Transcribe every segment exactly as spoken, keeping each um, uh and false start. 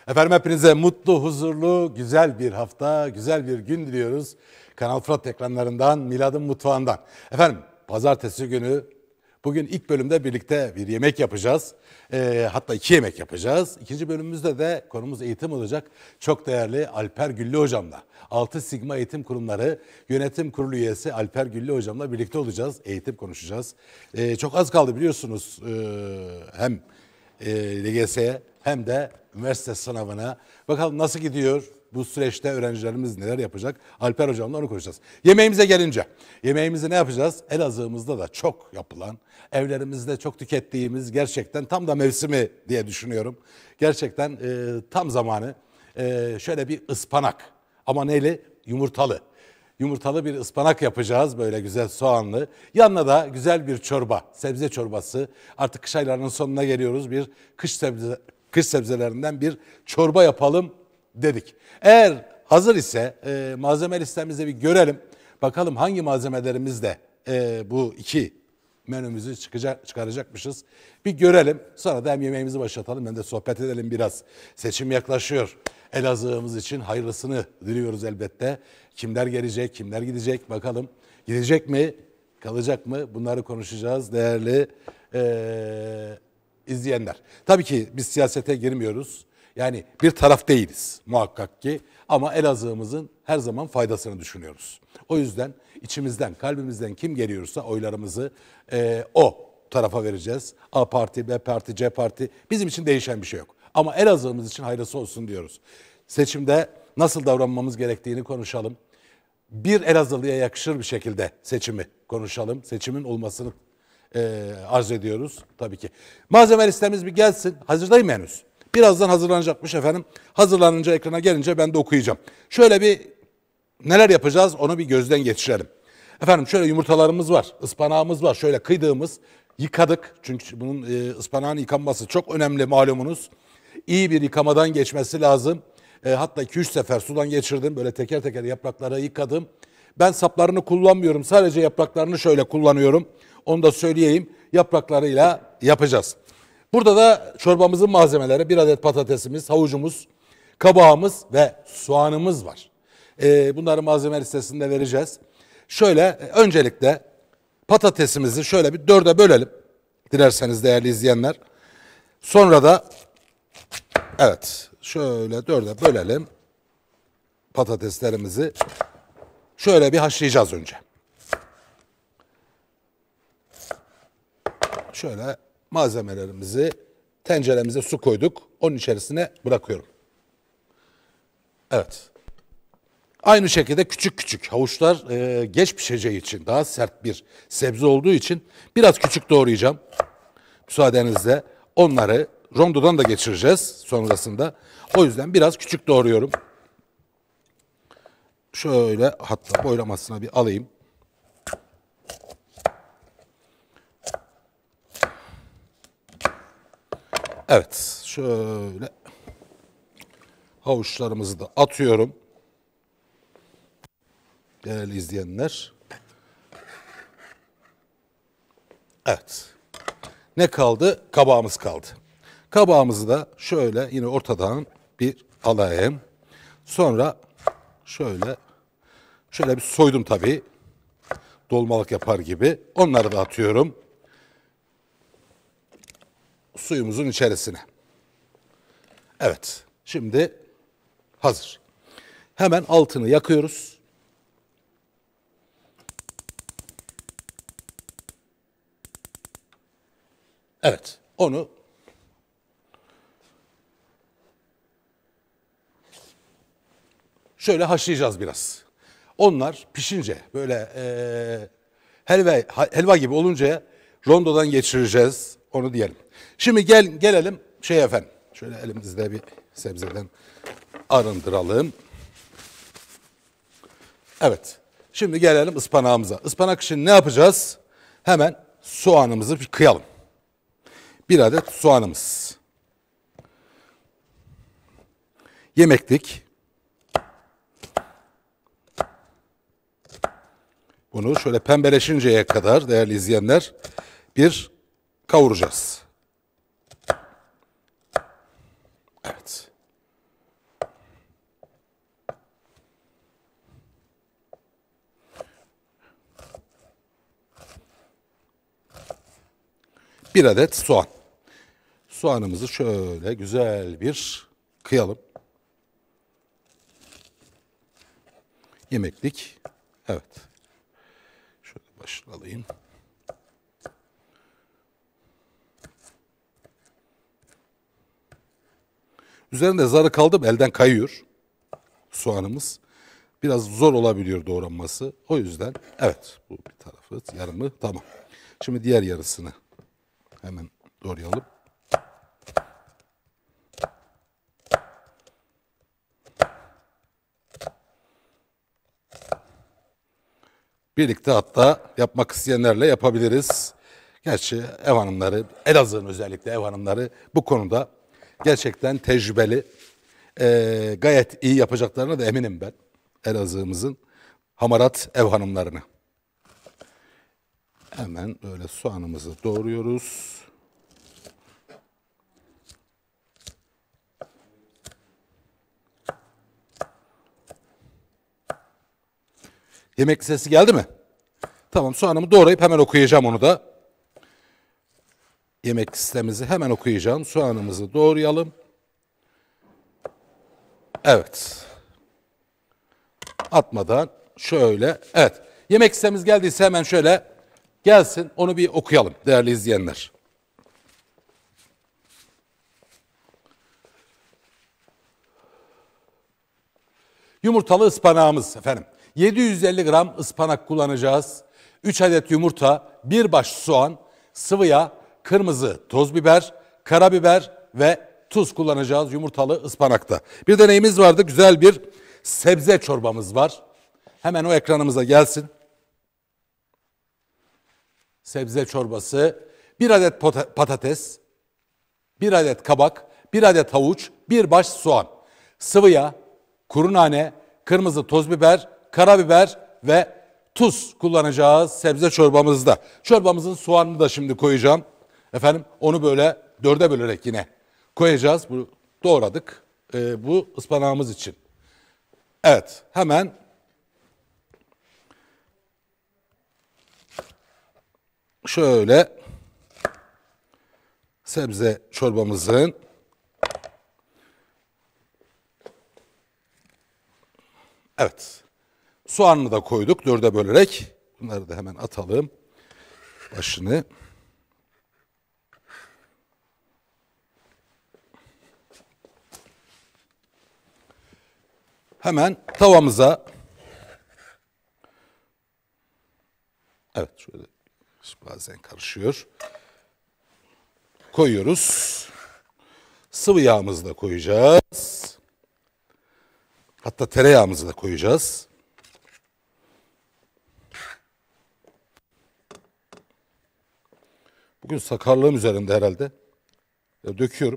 Efendim hepinize mutlu, huzurlu, güzel bir hafta, güzel bir gün diliyoruz. Kanal Fırat ekranlarından, Milad'ın mutfağından. Efendim pazartesi günü bugün ilk bölümde birlikte bir yemek yapacağız. Ee, hatta iki yemek yapacağız. İkinci bölümümüzde de konumuz eğitim olacak. Çok değerli Alper Güllü hocamla. Altı Sigma Eğitim Kurumları Yönetim Kurulu üyesi Alper Güllü hocamla birlikte olacağız. Eğitim konuşacağız. Ee, çok az kaldı biliyorsunuz ee, hem e, L G S'ye hem de üniversite sınavına. Bakalım nasıl gidiyor? Bu süreçte öğrencilerimiz neler yapacak? Alper hocamla onu konuşacağız. Yemeğimize gelince, yemeğimizi ne yapacağız? Elazığ'ımızda da çok yapılan, evlerimizde çok tükettiğimiz gerçekten tam da mevsimi diye düşünüyorum. Gerçekten e, tam zamanı. E, şöyle bir ıspanak ama neyle? Yumurtalı. Yumurtalı bir ıspanak yapacağız böyle güzel soğanlı. Yanına da güzel bir çorba, sebze çorbası. Artık kış aylarının sonuna geliyoruz. Bir kış sebze, kış sebzelerinden bir çorba yapalım dedik. Eğer hazır ise e, malzeme listemizi bir görelim. Bakalım hangi malzemelerimizle e, bu iki menümüzü çıkacak, çıkaracakmışız. Bir görelim. Sonra da hem yemeğimizi başlatalım hem de sohbet edelim biraz. Seçim yaklaşıyor. Elazığ'ımız için hayırlısını diliyoruz elbette. Kimler gelecek, kimler gidecek bakalım. Gidecek mi, kalacak mı? Bunları konuşacağız değerli e, izleyenler. Tabii ki biz siyasete girmiyoruz. Yani bir taraf değiliz muhakkak ki. Ama Elazığ'ımızın her zaman faydasını düşünüyoruz. O yüzden içimizden, kalbimizden kim geliyorsa oylarımızı e, o tarafa vereceğiz. A parti, B parti, C parti. Bizim için değişen bir şey yok. Ama Elazığ'ımız için hayırlısı olsun diyoruz. Seçimde nasıl davranmamız gerektiğini konuşalım. Bir Elazığlı'ya yakışır bir şekilde seçimi konuşalım. Seçimin olmasını e, arz ediyoruz tabii ki. Malzeme listemiz bir gelsin. Hazırdayım henüz. Birazdan hazırlanacakmış efendim. Hazırlanınca ekrana gelince ben de okuyacağım. Şöyle bir neler yapacağız onu bir gözden geçirelim. Efendim şöyle yumurtalarımız var, ıspanağımız var. Şöyle kıydığımız, yıkadık. Çünkü bunun e, ıspanağın yıkanması çok önemli malumunuz. İyi bir yıkamadan geçmesi lazım. E, hatta iki üç sefer sudan geçirdim. Böyle teker teker yaprakları yıkadım. Ben saplarını kullanmıyorum. Sadece yapraklarını şöyle kullanıyorum. Onu da söyleyeyim. Yapraklarıyla yapacağız. Burada da çorbamızın malzemeleri bir adet patatesimiz, havucumuz, kabağımız ve soğanımız var. Ee, bunları malzeme listesinde vereceğiz. Şöyle öncelikle patatesimizi şöyle bir dörde bölelim. Dilerseniz değerli izleyenler. Sonra da evet şöyle dörde bölelim. Patateslerimizi şöyle bir haşlayacağız önce. Şöyle malzemelerimizi tenceremize su koyduk. Onun içerisine bırakıyorum. Evet. Aynı şekilde küçük küçük havuçlar e, geç pişeceği için daha sert bir sebze olduğu için biraz küçük doğrayacağım. Müsaadenizle onları rondodan da geçireceğiz sonrasında. O yüzden biraz küçük doğruyorum. Şöyle hatta boylamasına bir alayım. Evet, şöyle havuçlarımızı da atıyorum. Değerli izleyenler. Evet. Ne kaldı? Kabağımız kaldı. Kabağımızı da şöyle yine ortadan bir alayım. Sonra şöyle şöyle bir soydum tabii. Dolmalık yapar gibi. Onları da atıyorum. Suyumuzun içerisine. Evet. Şimdi hazır. Hemen altını yakıyoruz. Evet. Onu şöyle haşlayacağız biraz. Onlar pişince böyle e, helva helva gibi olunca rondodan geçireceğiz. Onu diyelim. Şimdi gel gelelim şey efendim. Şöyle elimizde bir sebzeden arındıralım. Evet. Şimdi gelelim ıspanağımıza. Ispanak için ne yapacağız? Hemen soğanımızı bir kıyalım. Bir adet soğanımız. Yemeklik. Bunu şöyle pembeleşinceye kadar değerli izleyenler bir kavuracağız. Evet. bir adet soğan. Soğanımızı şöyle güzel bir kıyalım. Yemeklik. Evet. Şöyle başını alayım. Üzerinde zarı kaldı mı elden kayıyor soğanımız. Biraz zor olabiliyor doğranması. O yüzden evet bu bir tarafı yarımı tamam. Şimdi diğer yarısını hemen doğrayalım. Birlikte hatta yapmak isteyenlerle yapabiliriz. Gerçi ev hanımları, Elazığ'ın özellikle ev hanımları bu konuda gerçekten tecrübeli. Ee, gayet iyi yapacaklarına da eminim ben. Elazığ'ımızın hamarat ev hanımlarını. Hemen böyle soğanımızı doğruyoruz. Yemek sesi geldi mi? Tamam, soğanımı doğrayıp hemen okuyacağım onu da. Yemek listemizi hemen okuyacağım. Soğanımızı doğrayalım. Evet. Atmadan şöyle. Evet. Yemek listemiz geldiyse hemen şöyle gelsin. Onu bir okuyalım değerli izleyenler. Yumurtalı ıspanağımız efendim. yedi yüz elli gram ıspanak kullanacağız. üç adet yumurta, bir baş soğan, sıvı yağ, kırmızı toz biber, karabiber ve tuz kullanacağız yumurtalı ıspanakta. Bir de neyimiz vardı? Güzel bir sebze çorbamız var. Hemen o ekranımıza gelsin. Sebze çorbası, bir adet patates, bir adet kabak, bir adet havuç, bir baş soğan, sıvı yağ, kuru nane, kırmızı toz biber, karabiber ve tuz kullanacağız sebze çorbamızda. Çorbamızın soğanını da şimdi koyacağım. Efendim onu böyle dörde bölerek yine koyacağız. Bu doğradık ee, bu ıspanağımız için. Evet, hemen şöyle sebze çorbamızın evet soğanını da koyduk dörde bölerek. Bunları da hemen atalım başını. Hemen tavamıza evet şöyle bazen karışıyor. Koyuyoruz. Sıvı yağımızı da koyacağız. Hatta tereyağımızı da koyacağız. Bugün sakarlığım üzerinde herhalde. Ya döküyorum.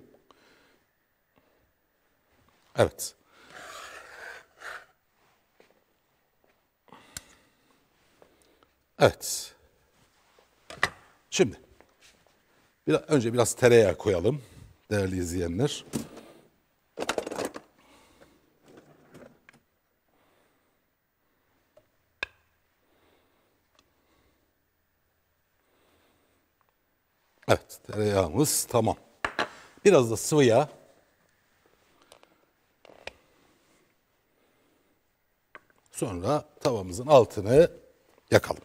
Evet. Evet. Şimdi biraz, önce biraz tereyağı koyalım değerli izleyenler. Evet, tereyağımız tamam. Biraz da sıvı yağ. Sonra tavamızın altını yakalım.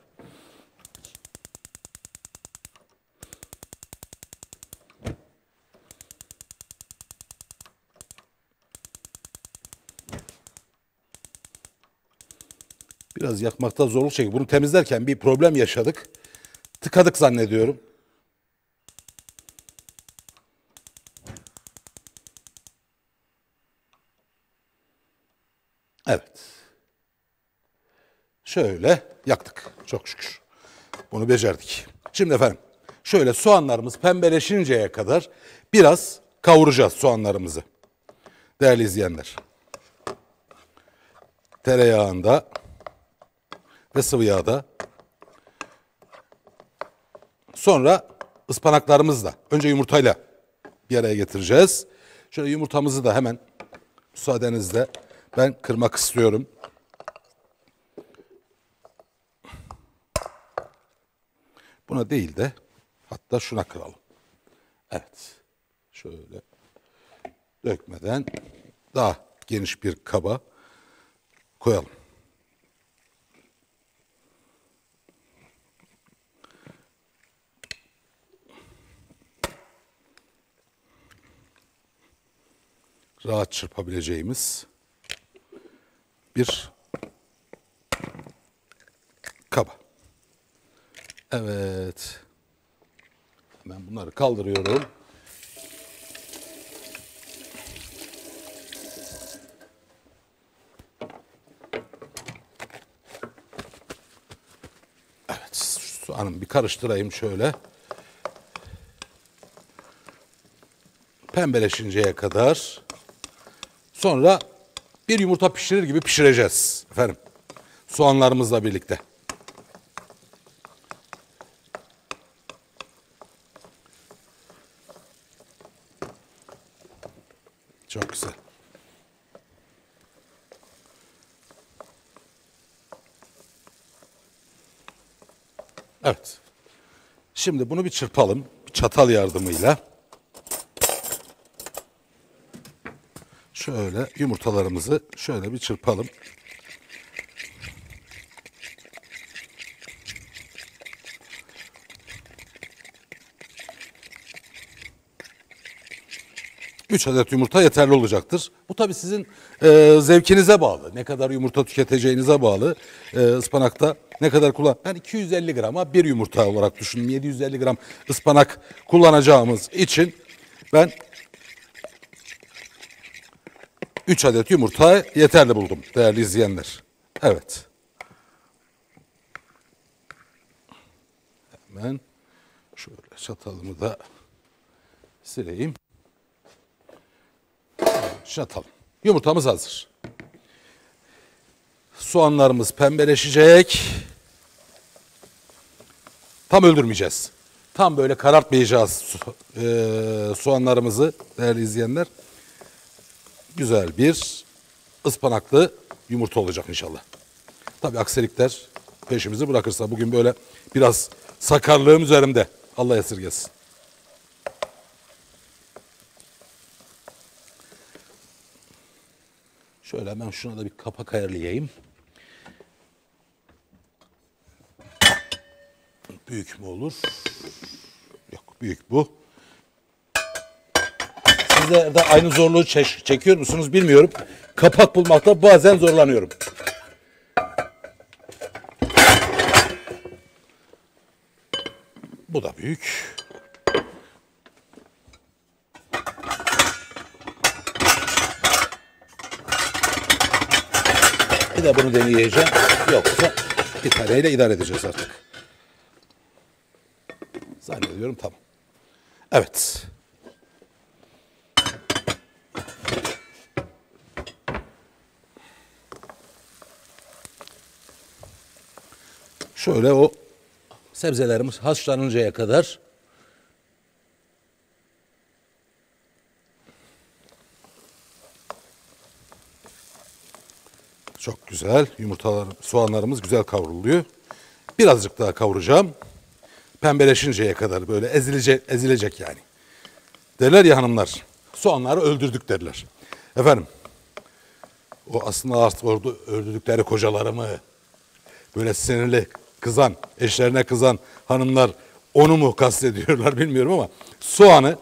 Biraz yakmakta zorluk çekiyor. Bunu temizlerken bir problem yaşadık. Tıkadık zannediyorum. Evet. Şöyle yaktık. Çok şükür. Bunu becerdik. Şimdi efendim şöyle soğanlarımız pembeleşinceye kadar biraz kavuracağız soğanlarımızı. Değerli izleyenler. Tereyağında ve sıvı yağda. Sonra ıspanaklarımızla önce yumurtayla bir araya getireceğiz. Şöyle yumurtamızı da hemen müsaadenizle ben kırmak istiyorum. Buna değil de hatta da şuna kıralım. Evet. Şöyle dökmeden daha geniş bir kaba koyalım. Rahat çırpabileceğimiz bir kaba. Evet. Ben bunları kaldırıyorum. Evet. Soğanımı bir karıştırayım şöyle. Pembeleşinceye kadar. Sonra bir yumurta pişirir gibi pişireceğiz efendim. Soğanlarımızla birlikte. Çok güzel. Evet. Şimdi bunu bir çırpalım. Bir çatal yardımıyla. Şöyle yumurtalarımızı şöyle bir çırpalım. üç adet yumurta yeterli olacaktır. Bu tabii sizin e, zevkinize bağlı. Ne kadar yumurta tüketeceğinize bağlı. E, ıspanakta ne kadar kullan... Ben iki yüz elli grama bir yumurta olarak düşündüm. yedi yüz elli gram ıspanak kullanacağımız için ben üç adet yumurta yeterli buldum değerli izleyenler. Evet. Hemen şöyle çatalımı da sileyim. Çatal. Yumurtamız hazır. Soğanlarımız pembeleşecek. Tam öldürmeyeceğiz. Tam böyle karartmayacağız e, soğanlarımızı değerli izleyenler. Güzel bir ıspanaklı yumurta olacak inşallah. Tabii aksilikler peşimizi bırakırsa bugün böyle biraz sakarlığım üzerimde. Allah esirgesin. Şöyle hemen şuna da bir kapak ayarlayayım. Büyük mü olur? Yok, büyük bu. Sizler de aynı zorluğu çek çekiyor musunuz bilmiyorum. Kapak bulmakta bazen zorlanıyorum. Bu da büyük. Bir de bunu deneyeceğim. Yoksa bir taneyle idare edeceğiz artık. Zannediyorum tamam. Evet. Şöyle o sebzelerimiz haşlanıncaya kadar çok güzel yumurtalar, soğanlarımız güzel kavruluyor. Birazcık daha kavuracağım. Pembeleşinceye kadar böyle ezilecek, ezilecek yani. Derler ya hanımlar, soğanları öldürdük derler. Efendim, o aslında artık orada öldürdükleri kocalarımı böyle sinirli kızan, eşlerine kızan hanımlar onu mu kastediyorlar bilmiyorum ama soğanı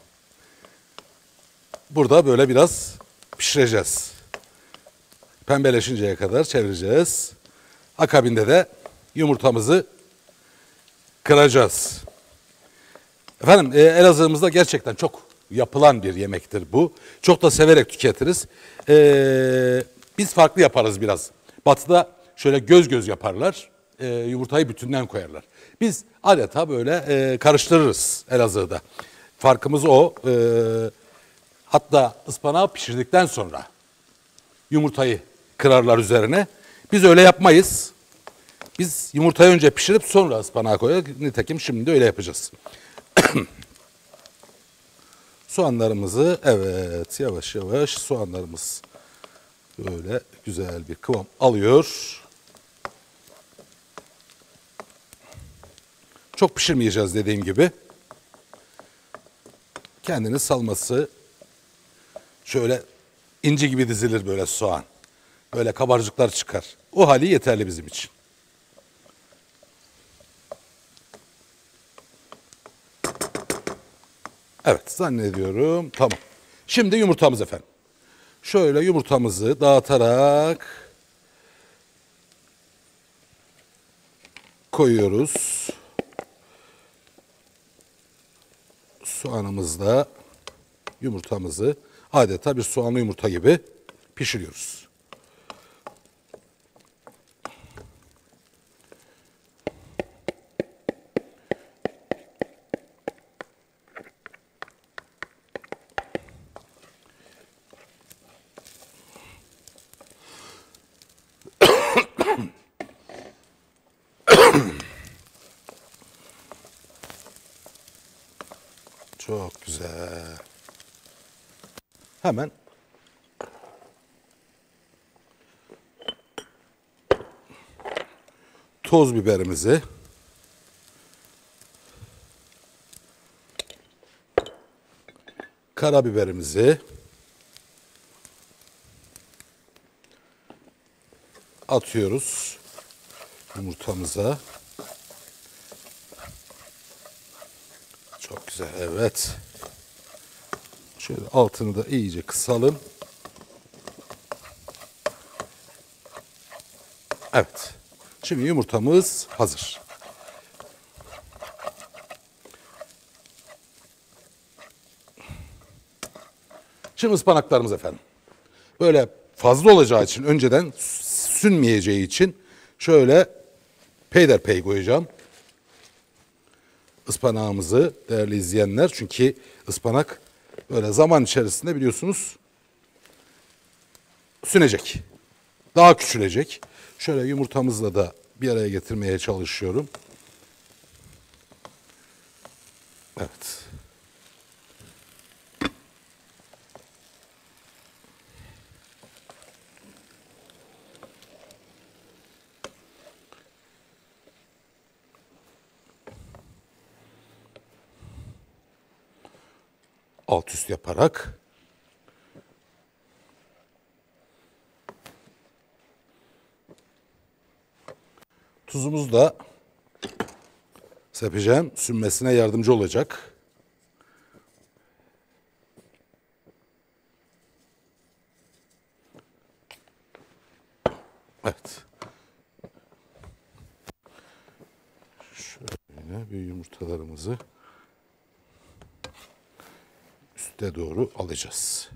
burada böyle biraz pişireceğiz. Pembeleşinceye kadar çevireceğiz. Akabinde de yumurtamızı kıracağız. Efendim e, Elazığ'ımızda gerçekten çok yapılan bir yemektir bu. Çok da severek tüketiriz. E, biz farklı yaparız biraz. Batı'da şöyle göz göz yaparlar. E, yumurtayı bütünden koyarlar. Biz adeta böyle e, karıştırırız Elazığ'da. Farkımız o. E, hatta ıspanağı pişirdikten sonra yumurtayı kırarlar üzerine. Biz öyle yapmayız. Biz yumurtayı önce pişirip sonra ıspanağı koyarız. Nitekim şimdi de öyle yapacağız. Soğanlarımızı evet yavaş yavaş soğanlarımız böyle güzel bir kıvam alıyor. Çok pişirmeyeceğiz dediğim gibi. kendini salması, şöyle inci gibi dizilir böyle soğan. Böyle kabarcıklar çıkar. O hali yeterli bizim için. Evet, zannediyorum tamam. Şimdi yumurtamız efendim. Şöyle yumurtamızı dağıtarak koyuyoruz. Soğanımızla yumurtamızı adeta bir soğanlı yumurta gibi pişiriyoruz. Çok güzel. Hemen toz biberimizi karabiberimizi atıyoruz yumurtamıza. Çok güzel, evet. Şöyle altını da iyice kısalım. Evet. Şimdi yumurtamız hazır. Şimdi ıspanaklarımız efendim. Böyle fazla olacağı için, önceden sünmeyeceği için şöyle peyderpey koyacağım. Ispanağımızı değerli izleyenler, çünkü ıspanak böyle zaman içerisinde biliyorsunuz sünecek. Daha küçülecek. Şöyle yumurtamızla da bir araya getirmeye çalışıyorum. Evet. Alt üst yaparak tuzumuzu da sepeceğim. Sünmesine yardımcı olacak. Evet. Şöyle bir yumurtalarımızı üste doğru alacağız.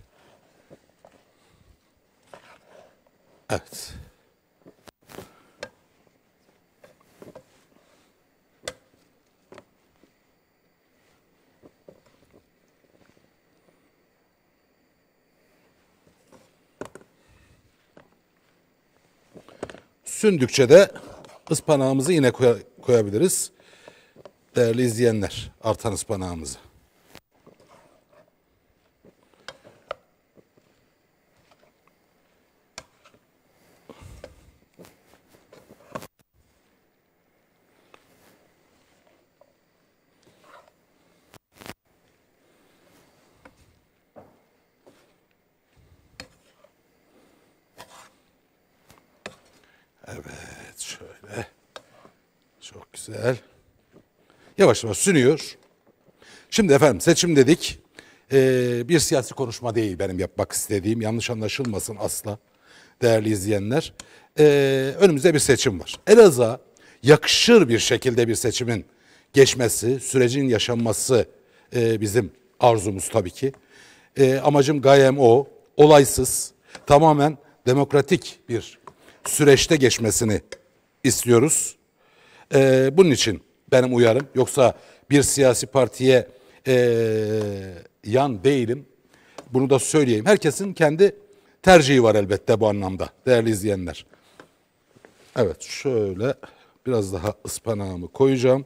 Evet. Sündükçe de ıspanağımızı yine koy koyabiliriz. Değerli izleyenler, artan ıspanağımızı. Evet, şöyle. Çok güzel. Yavaş yavaş sünüyor. Şimdi efendim seçim dedik. Ee, bir siyasi konuşma değil benim yapmak istediğim. Yanlış anlaşılmasın asla değerli izleyenler. Ee, önümüzde bir seçim var. Elazığ'a yakışır bir şekilde bir seçimin geçmesi, sürecin yaşanması e, bizim arzumuz tabii ki. E, amacım gayem o. Olaysız, tamamen demokratik bir süreçte geçmesini istiyoruz. E, bunun için benim uyarım. Yoksa bir siyasi partiye e, yan değilim. Bunu da söyleyeyim. Herkesin kendi tercihi var elbette bu anlamda değerli izleyenler. Evet, şöyle biraz daha ıspanağımı koyacağım.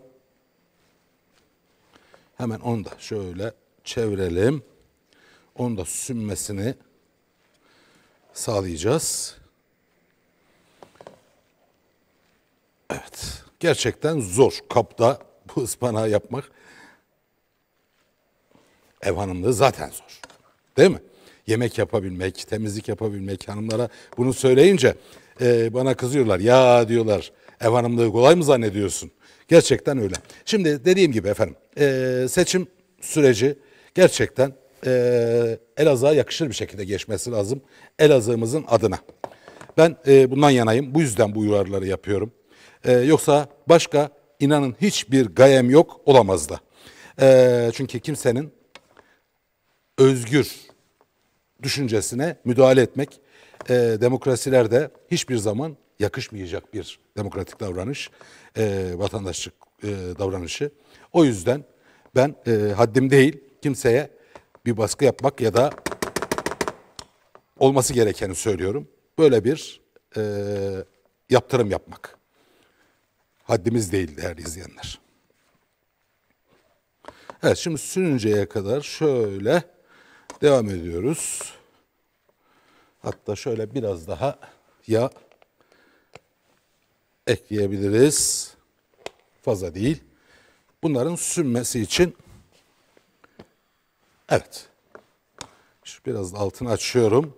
Hemen onu da şöyle çevirelim. Onu da sünmesini sağlayacağız. Evet, gerçekten zor kapta bu ıspanağı yapmak. Ev hanımlığı zaten zor. Değil mi? Yemek yapabilmek, temizlik yapabilmek, hanımlara bunu söyleyince e, bana kızıyorlar. Ya diyorlar, ev hanımlığı kolay mı zannediyorsun? Gerçekten öyle. Şimdi dediğim gibi efendim, e, seçim süreci gerçekten e, Elazığ'a yakışır bir şekilde geçmesi lazım. Elazığ'ımızın adına. Ben e, bundan yanayım. Bu yüzden bu uyarıları yapıyorum. E, yoksa başka inanın hiçbir gayem yok, olamaz da. E, çünkü kimsenin özgür düşüncesine müdahale etmek e, demokrasilerde hiçbir zaman yakışmayacak bir demokratik davranış, e, vatandaşlık e, davranışı. O yüzden ben e, haddim değil kimseye bir baskı yapmak ya da olması gerekeni söylüyorum. Böyle bir e, yaptırım yapmak haddimiz değil değerli izleyenler. Evet, şimdi sürünceye kadar şöyle devam ediyoruz. Hatta şöyle biraz daha yağ ekleyebiliriz. Fazla değil. Bunların sünmesi için evet. Şu biraz da altını açıyorum.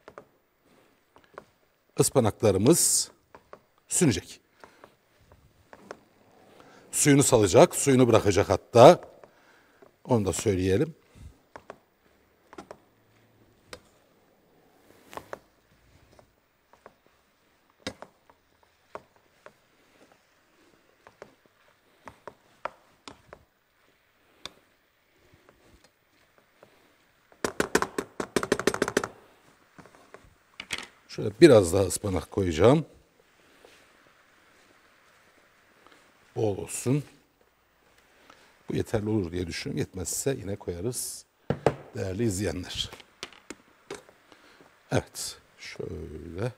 Ispanaklarımız sünecek. Suyunu salacak, suyunu bırakacak hatta. Onu da söyleyelim. Şöyle biraz daha ıspanak koyacağım. Bol olsun. Bu yeterli olur diye düşünüyorum. Yetmezse yine koyarız değerli izleyenler. Evet. Şöyle.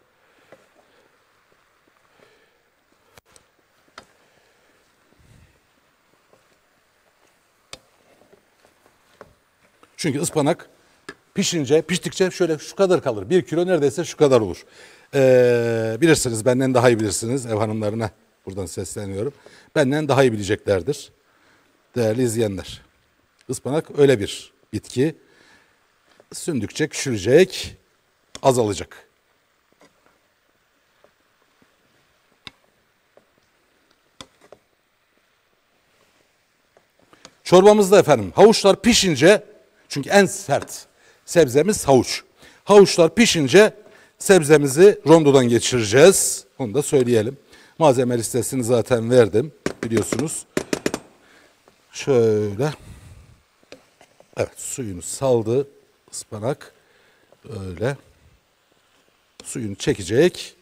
Çünkü ıspanak pişince, piştikçe şöyle şu kadar kalır. Bir kilo neredeyse şu kadar olur. Ee, bilirsiniz, benden daha iyi bilirsiniz. Ev hanımlarına buradan sesleniyorum. Benden daha iyi bileceklerdir. Değerli izleyenler. Ispanak öyle bir bitki. Sündükçe küçülecek, azalacak. Çorbamızda efendim havuçlar pişince, çünkü en sert sebzemiz havuç. Havuçlar pişince sebzemizi rondodan geçireceğiz. Onu da söyleyelim. Malzeme listesini zaten verdim biliyorsunuz. Şöyle. Evet, suyunu saldı ıspanak. Öyle. Suyunu çekecek.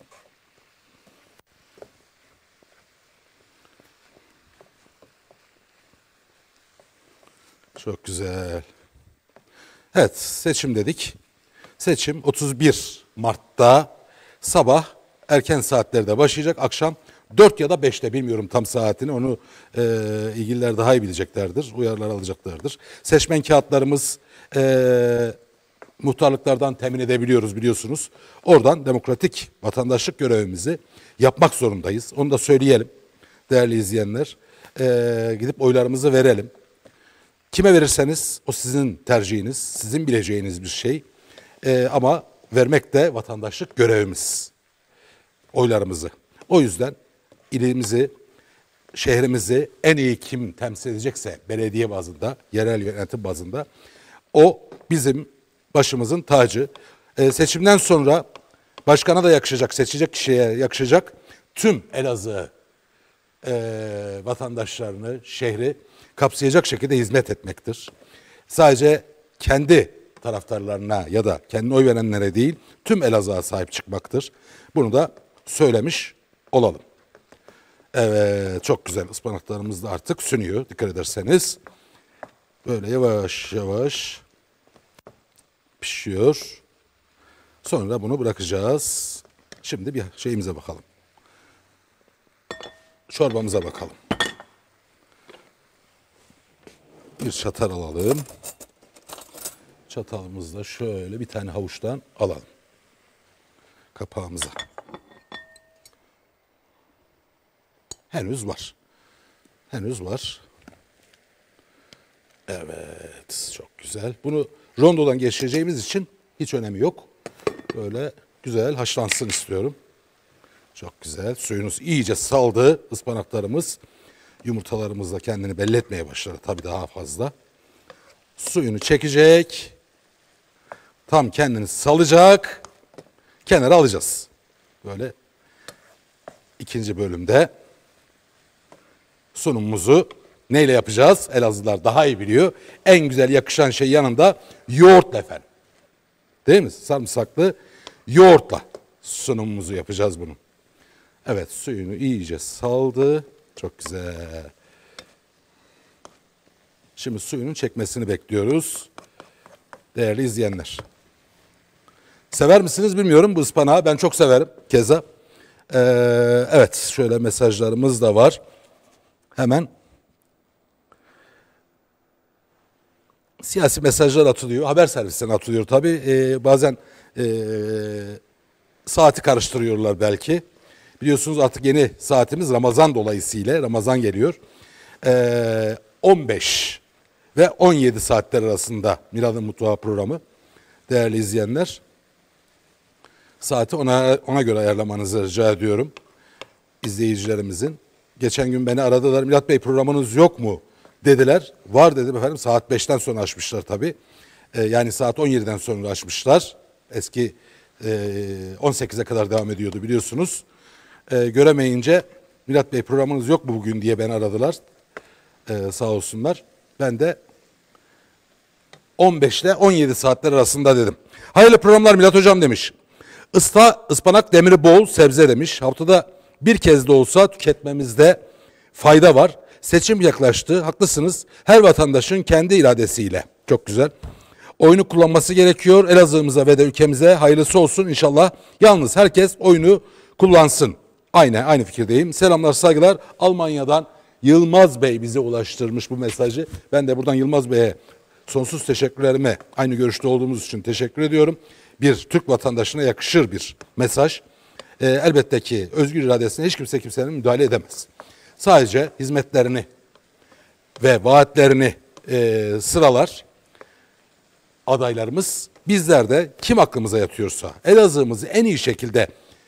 Çok güzel. Evet, seçim dedik. Seçim otuz bir Mart'ta sabah erken saatlerde başlayacak. Akşam dört ya da beşte, bilmiyorum tam saatini. Onu e, ilgililer daha iyi bileceklerdir. Uyarılar alacaklardır. Seçmen kağıtlarımız e, muhtarlıklardan temin edebiliyoruz biliyorsunuz. Oradan demokratik vatandaşlık görevimizi yapmak zorundayız. Onu da söyleyelim değerli izleyenler. E, gidip oylarımızı verelim. Kime verirseniz o sizin tercihiniz, sizin bileceğiniz bir şey. Ee, ama vermek de vatandaşlık görevimiz. Oylarımızı. O yüzden ilimizi, şehrimizi en iyi kim temsil edecekse belediye bazında, yerel yönetim bazında o bizim başımızın tacı. Ee, seçimden sonra başkana da yakışacak, seçecek kişiye yakışacak tüm Elazığ e, vatandaşlarını, şehri kapsayacak şekilde hizmet etmektir. Sadece kendi taraftarlarına ya da kendi oy verenlere değil, tüm Elazığ'a sahip çıkmaktır. Bunu da söylemiş olalım. Evet, çok güzel ıspanaklarımız da artık sünüyor, dikkat ederseniz. Böyle yavaş yavaş pişiyor. Sonra bunu bırakacağız. Şimdi bir şeyimize bakalım. Çorbamıza bakalım. Bir çatal alalım. Çatalımızla şöyle bir tane havuçtan alalım. Kapağımıza. Henüz var. Henüz var. Evet, çok güzel. Bunu rondodan geçireceğimiz için hiç önemi yok. Böyle güzel haşlansın istiyorum. Çok güzel. Suyunuz iyice saldı. Ispanaklarımız, yumurtalarımız da kendini belli etmeye başladı. Tabii daha fazla. Suyunu çekecek. Tam kendini salacak. Kenara alacağız. Böyle ikinci bölümde sunumumuzu neyle yapacağız? Elazığlılar daha iyi biliyor. En güzel yakışan şey yanında yoğurtla efendim. Değil mi? Sarımsaklı yoğurtla sunumumuzu yapacağız bunu. Evet, suyunu iyice saldı. Çok güzel. Şimdi suyunun çekmesini bekliyoruz. Değerli izleyenler. Sever misiniz bilmiyorum bu ıspanağı. Ben çok severim keza. Ee, evet, şöyle mesajlarımız da var. Hemen siyasi mesajlar atılıyor. Haber servisinden atılıyor tabii. Ee, bazen e, saati karıştırıyorlar belki. Biliyorsunuz artık yeni saatimiz Ramazan dolayısıyla. Ramazan geliyor. Ee, on beş ve on yedi saatler arasında Milad'ın Mutfağı programı. Değerli izleyenler. Saati ona, ona göre ayarlamanızı rica ediyorum. İzleyicilerimizin. Geçen gün beni aradılar. Milat Bey programınız yok mu? Dediler. Var dedim efendim. Saat beşten sonra açmışlar tabii. Ee, yani saat on yediden sonra açmışlar. Eski e, on sekize kadar devam ediyordu biliyorsunuz. Ee, göremeyince Milat Bey programınız yok mu bugün diye beni aradılar. Ee, sağ olsunlar. Ben de on beş ile on yedi saatler arasında dedim. Hayırlı programlar Milat Hocam demiş. Ispa, ıspanak demiri bol sebze demiş. Haftada bir kez de olsa tüketmemizde fayda var. Seçim yaklaştı. Haklısınız. Her vatandaşın kendi iradesiyle. Çok güzel. Oyunu kullanması gerekiyor. Elazığ'ımıza ve de ülkemize hayırlısı olsun inşallah. Yalnız herkes oyunu kullansın. Aynen aynı fikirdeyim. Selamlar saygılar. Almanya'dan Yılmaz Bey bize ulaştırmış bu mesajı. Ben de buradan Yılmaz Bey'e sonsuz teşekkürlerime aynı görüşte olduğumuz için teşekkür ediyorum. Bir Türk vatandaşına yakışır bir mesaj. Ee, elbette ki özgür iradesine hiç kimse kimsenin müdahale edemez. Sadece hizmetlerini ve vaatlerini e, sıralar adaylarımız. Bizler de kim aklımıza yatıyorsa Elazığ'ımızı en iyi şekilde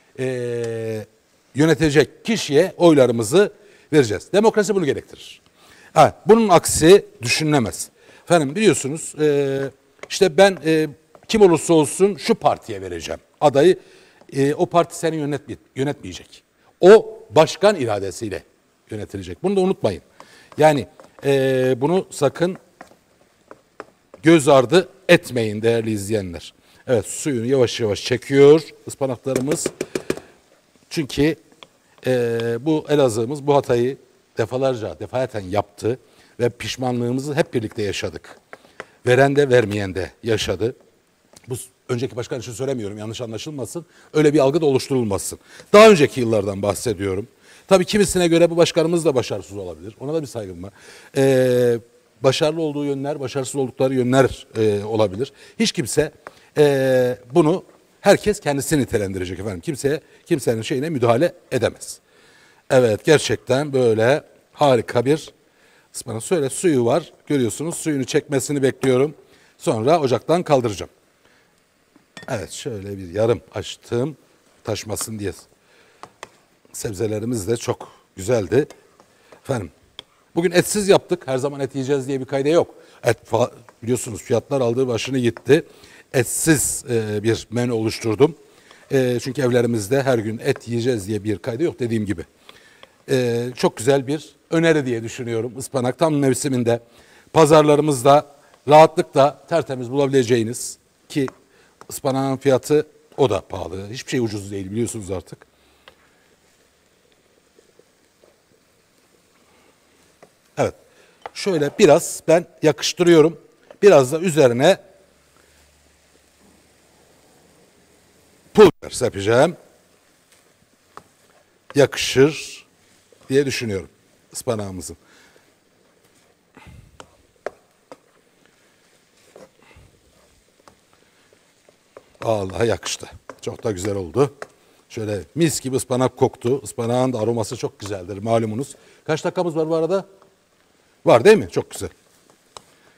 e, yönetecek kişiye oylarımızı vereceğiz. Demokrasi bunu gerektirir. Ha, bunun aksi düşünülemez. Efendim biliyorsunuz e, işte ben e, kim olursa olsun şu partiye vereceğim adayı. E, o parti seni yönetme, yönetmeyecek. O başkan iradesiyle yönetilecek. Bunu da unutmayın. Yani e, bunu sakın göz ardı etmeyin değerli izleyenler. Evet suyunu yavaş yavaş çekiyor ıspanaklarımız. Çünkü e, bu Elazığ'ımız bu hatayı defalarca defaten yaptı ve pişmanlığımızı hep birlikte yaşadık. Veren de vermeyen de yaşadı. Bu önceki başkan için söylemiyorum yanlış anlaşılmasın. Öyle bir algı da oluşturulmasın. Daha önceki yıllardan bahsediyorum. Tabii kimisine göre bu başkanımız da başarısız olabilir. Ona da bir saygım var. Ee, başarılı olduğu yönler, başarısız oldukları yönler e, olabilir. Hiç kimse e, bunu herkes kendisini nitelendirecek efendim. Kimseye kimsenin şeyine müdahale edemez. Evet gerçekten böyle harika bir ıspanak. Söyle suyu var. Görüyorsunuz suyunu çekmesini bekliyorum. Sonra ocaktan kaldıracağım. Evet şöyle bir yarım açtım taşmasın diye. Sebzelerimiz de çok güzeldi. Efendim bugün etsiz yaptık. Her zaman et yiyeceğiz diye bir kayda yok. Et biliyorsunuz fiyatlar aldığı başını gitti. Etsiz e, bir menü oluşturdum. E, çünkü evlerimizde her gün et yiyeceğiz diye bir kayda yok dediğim gibi. E, çok güzel bir öneri diye düşünüyorum. Ispanak tam mevsiminde. Pazarlarımızda rahatlıkla tertemiz bulabileceğiniz ki ıspanağın fiyatı o da pahalı. Hiçbir şey ucuz değil biliyorsunuz artık. Evet. Şöyle biraz ben yakıştırıyorum. Biraz da üzerine pul biber serpeceğim. Yakışır diye düşünüyorum ıspanağımızın. Vallahi yakıştı. Çok da güzel oldu. Şöyle mis gibi ıspanak koktu. Ispanağın da aroması çok güzeldir malumunuz. Kaç dakikamız var bu arada? Var değil mi? Çok güzel.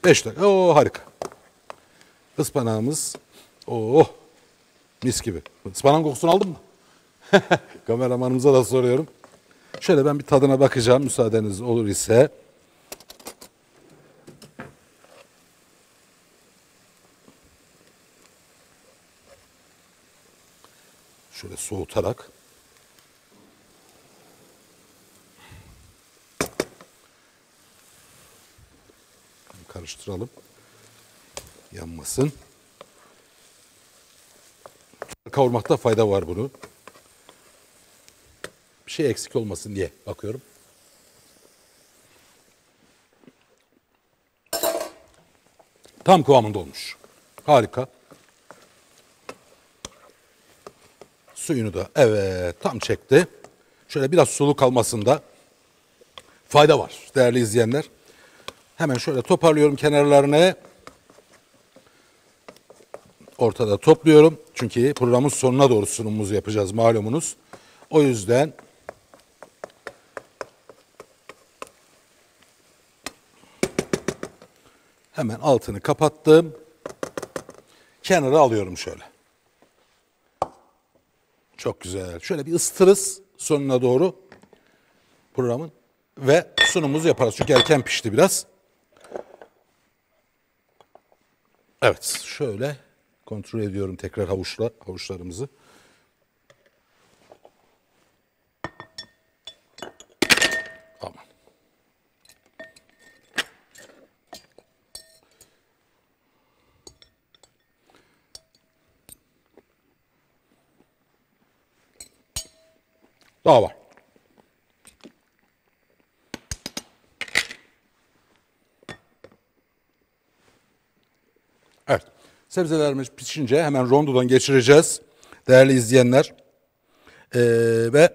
beş dakika. Oo harika. Ispanağımız. Oh mis gibi. Ispanağın kokusunu aldın mı? Kameramanımıza da soruyorum. Şöyle ben bir tadına bakacağım müsaadeniz olur ise. Şöyle soğutarak. Karıştıralım. Yanmasın. Kavurmakta fayda var bunu. Bir şey eksik olmasın diye bakıyorum. Tam kıvamında olmuş. Harika. Suyunu da evet tam çekti. Şöyle biraz sulu kalmasında fayda var değerli izleyenler. Hemen şöyle toparlıyorum kenarlarını. Ortada topluyorum. Çünkü programın sonuna doğru sunumumuzu yapacağız malumunuz. O yüzden hemen altını kapattım. Kenara alıyorum şöyle. Çok güzel. Şöyle bir ısıtırız sonuna doğru programın ve sunumumuzu yaparız. Çünkü erken pişti biraz. Evet şöyle kontrol ediyorum tekrar havuçla havuçlarımızı. Aman. Daha var. Evet. Sebzelerimiz pişince hemen rondodan geçireceğiz. Değerli izleyenler. Ee, ve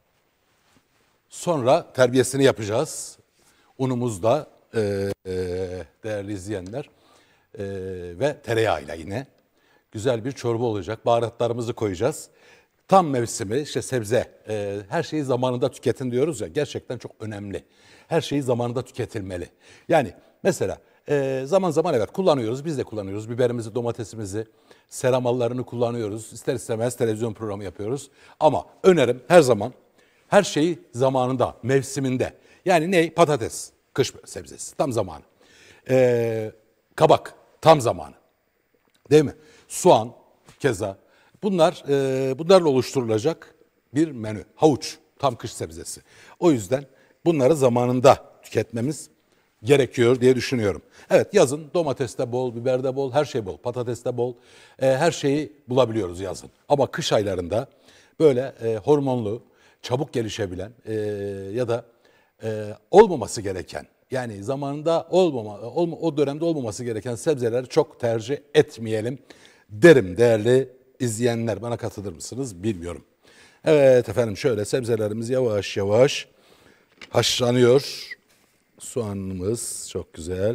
sonra terbiyesini yapacağız. Unumuz da e, e, değerli izleyenler. E, ve tereyağıyla yine. Güzel bir çorba olacak. Baharatlarımızı koyacağız. Tam mevsimi işte sebze. E, her şeyi zamanında tüketin diyoruz ya. Gerçekten çok önemli. Her şeyi zamanında tüketilmeli. Yani mesela e, zaman zaman evet kullanıyoruz. Biz de kullanıyoruz. Biberimizi, domatesimizi, seramallarını kullanıyoruz. İster istemez televizyon programı yapıyoruz. Ama önerim her zaman her şeyi zamanında, mevsiminde. Yani ne? Patates, kış sebzesi tam zamanı. E, kabak tam zamanı. Değil mi? Soğan keza. Bunlar e, bunlarla oluşturulacak bir menü. Havuç tam kış sebzesi. O yüzden bunları zamanında tüketmemiz gerekiyor diye düşünüyorum. Evet yazın domateste bol, biberde bol, her şey bol. Patateste bol. E, her şeyi bulabiliyoruz yazın. Ama kış aylarında böyle e, hormonlu, çabuk gelişebilen e, ya da e, olmaması gereken yani zamanında olmama, olma, o dönemde olmaması gereken sebzeleri çok tercih etmeyelim derim değerli izleyenler. Bana katılır mısınız bilmiyorum. Evet efendim şöyle sebzelerimiz yavaş yavaş haşlanıyor. Soğanımız çok güzel.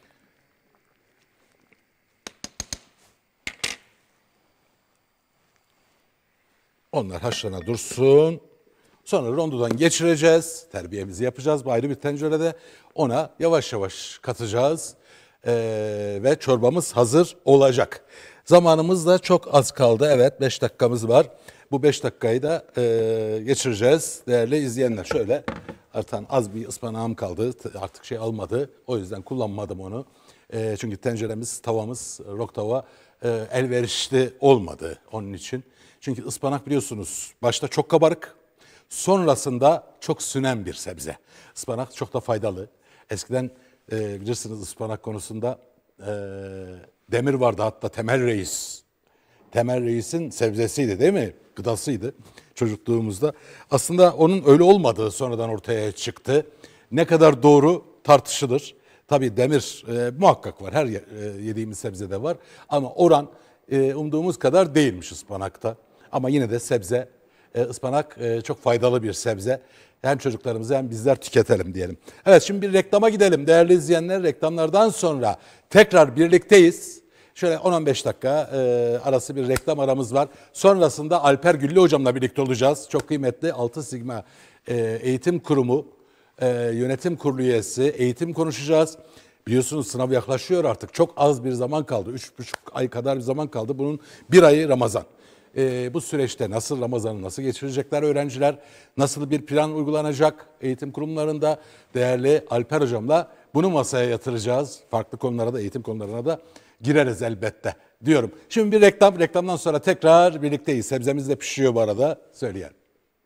Onlar haşlana dursun. Sonra rondodan geçireceğiz. Terbiyemizi yapacağız. Bu ayrı bir tencerede. Ona yavaş yavaş katacağız. Ee, ve çorbamız hazır olacak. Zamanımız da çok az kaldı. Evet beş dakikamız var. Bu beş dakikayı da e, geçireceğiz değerli izleyenler. Şöyle artan az bir ıspanağım kaldı. Artık şey almadı. O yüzden kullanmadım onu. E, çünkü tenceremiz, tavamız, rok tava e, elverişli olmadı onun için. Çünkü ıspanak biliyorsunuz başta çok kabarık. Sonrasında çok sünen bir sebze. Ispanak çok da faydalı. Eskiden e, bilirsiniz ıspanak konusunda e, Demir vardı hatta Temel Reis. Temel Reis'in sebzesiydi değil mi? Gıdasıydı çocukluğumuzda. Aslında onun öyle olmadığı sonradan ortaya çıktı. Ne kadar doğru tartışılır. Tabii demir e, muhakkak var. Her e, yediğimiz sebzede var. Ama oran e, umduğumuz kadar değilmiş ıspanakta. Ama yine de sebze, e, ıspanak e, çok faydalı bir sebze. Hem çocuklarımızı hem bizler tüketelim diyelim. Evet şimdi bir reklama gidelim değerli izleyenler. Reklamlardan sonra tekrar birlikteyiz. Şöyle on on beş dakika e, arası bir reklam aramız var. Sonrasında Alper Güllü hocamla birlikte olacağız. Çok kıymetli Altı Sigma e, Eğitim Kurumu e, Yönetim Kurulu üyesi eğitim konuşacağız. Biliyorsunuz sınav yaklaşıyor artık. Çok az bir zaman kaldı. Üç buçuk ay kadar bir zaman kaldı. Bunun bir ayı Ramazan. Ee, bu süreçte nasıl Ramazan'ı nasıl geçirecekler öğrenciler? Nasıl bir plan uygulanacak eğitim kurumlarında? Değerli Alper Hocam'la bunu masaya yatıracağız. Farklı konulara da, eğitim konularına da gireriz elbette diyorum. Şimdi bir reklam, reklamdan sonra tekrar birlikteyiz. Sebzemiz de pişiyor bu arada, söyleyelim.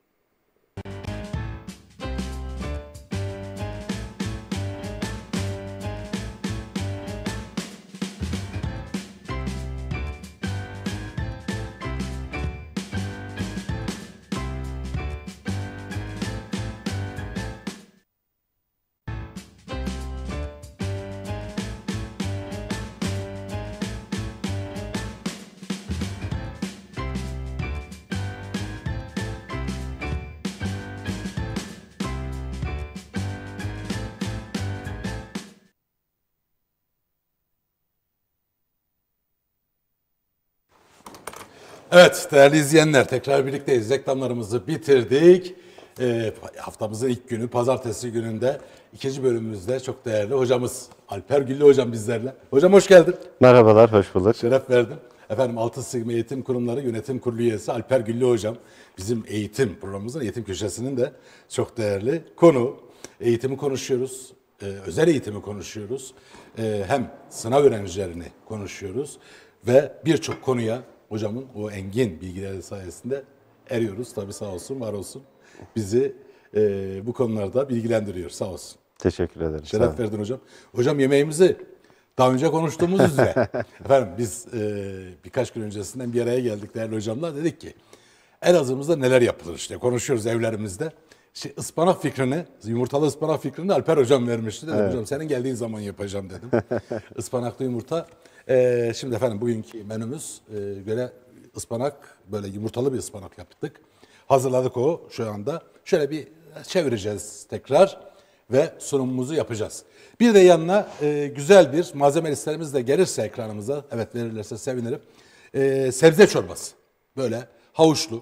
Evet değerli izleyenler, tekrar birlikteyiz. Reklamlarımızı bitirdik. E, haftamızın ilk günü, pazartesi gününde ikinci bölümümüzde çok değerli hocamız Alper Güllü hocam bizlerle. Hocam hoş geldin. Merhabalar, hoş bulduk. Şeref verdin. Efendim Altın Sigma Eğitim Kurumları Yönetim Kurulu üyesi Alper Güllü hocam. Bizim eğitim programımızın, eğitim köşesinin de çok değerli konu. Eğitimi konuşuyoruz, e, özel eğitimi konuşuyoruz. E, hem sınav öğrencilerini konuşuyoruz ve birçok konuya hocamın o engin bilgileri sayesinde eriyoruz. Tabii sağ olsun, var olsun. Bizi e, bu konularda bilgilendiriyor. Sağ olsun. Teşekkür ederim. Şeref verdin hocam. Hocam yemeğimizi daha önce konuştuğumuz üzere. Efendim biz e, birkaç gün öncesinden bir araya geldik değerli hocamla. Dedik ki Elazığ'ımızda neler yapılır işte. Konuşuyoruz evlerimizde. Şey, ıspanak fikrini, yumurtalı ıspanak fikrini Alper hocam vermişti. Dedim evet. Hocam senin geldiğin zaman yapacağım dedim. Ispanaklı yumurta. Ee, şimdi efendim bugünkü menümüz e, göre ıspanak, böyle yumurtalı bir ıspanak yaptık. Hazırladık o şu anda. Şöyle bir çevireceğiz tekrar ve sunumumuzu yapacağız. Bir de yanına e, güzel bir malzeme listemiz de gelirse ekranımıza, evet verirlerse sevinirim. E, sebze çorbası. Böyle havuçlu,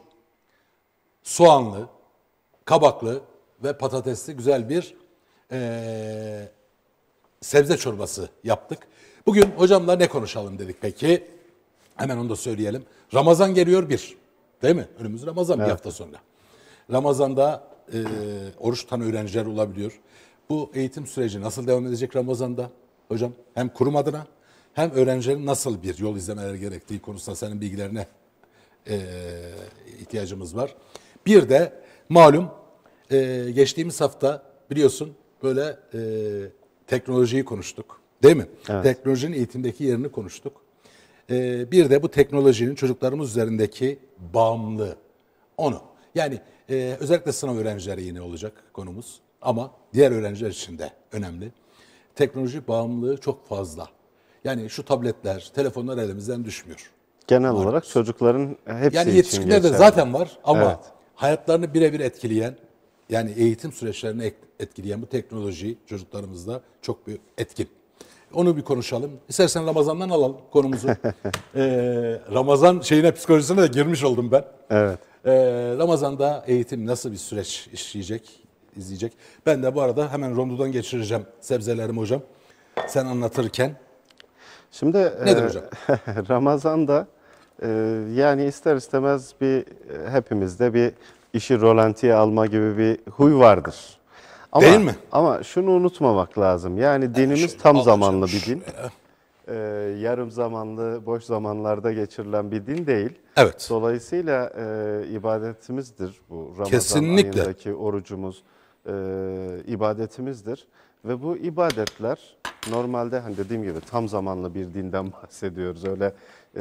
soğanlı, kabaklı ve patatesli güzel bir e, sebze çorbası yaptık. Bugün hocamla ne konuşalım dedik peki? Hemen onu da söyleyelim. Ramazan geliyor bir. Değil mi? Önümüz Ramazan evet. Bir hafta sonra. Ramazan'da e, oruç tutan öğrenciler olabiliyor. Bu eğitim süreci nasıl devam edecek Ramazan'da? Hocam hem kurum adına hem öğrencilerin nasıl bir yol izlemeleri gerektiği konusunda senin bilgilerine e, ihtiyacımız var. Bir de malum e, geçtiğimiz hafta biliyorsun böyle e, teknolojiyi konuştuk. Değil mi? Evet. Teknolojinin eğitimdeki yerini konuştuk. Ee, bir de bu teknolojinin çocuklarımız üzerindeki bağımlılığı. Onu. Yani e, özellikle sınav öğrencileri yine olacak konumuz. Ama diğer öğrenciler için de önemli. Teknoloji bağımlılığı çok fazla. Yani şu tabletler, telefonlar elimizden düşmüyor. Genel Var. olarak çocukların hepsi yani için yetişkinlerde zaten var ama evet. hayatlarını birebir etkileyen, yani eğitim süreçlerini etkileyen bu teknoloji çocuklarımızda çok bir etkin. Onu bir konuşalım. İstersen Ramazan'dan alalım konumuzu. ee, Ramazan şeyine, psikolojisine de girmiş oldum ben. Evet. Ee, Ramazan'da eğitim nasıl bir süreç işleyecek, izleyecek? Ben de bu arada hemen rondodan geçireceğim sebzelerimi hocam. Sen anlatırken. Şimdi nedir e, hocam? Ramazan'da e, yani ister istemez bir hepimizde bir işi rolantiye alma gibi bir huy vardır. Ama, değil mi? Ama şunu unutmamak lazım. Yani dinimiz evet, tam zamanlı bir din. Ee, yarım zamanlı, boş zamanlarda geçirilen bir din değil. Evet. Dolayısıyla e, ibadetimizdir bu. Ramazan Kesinlikle. ayındaki orucumuz e, ibadetimizdir. Ve bu ibadetler normalde hani dediğim gibi tam zamanlı bir dinden bahsediyoruz. Öyle e,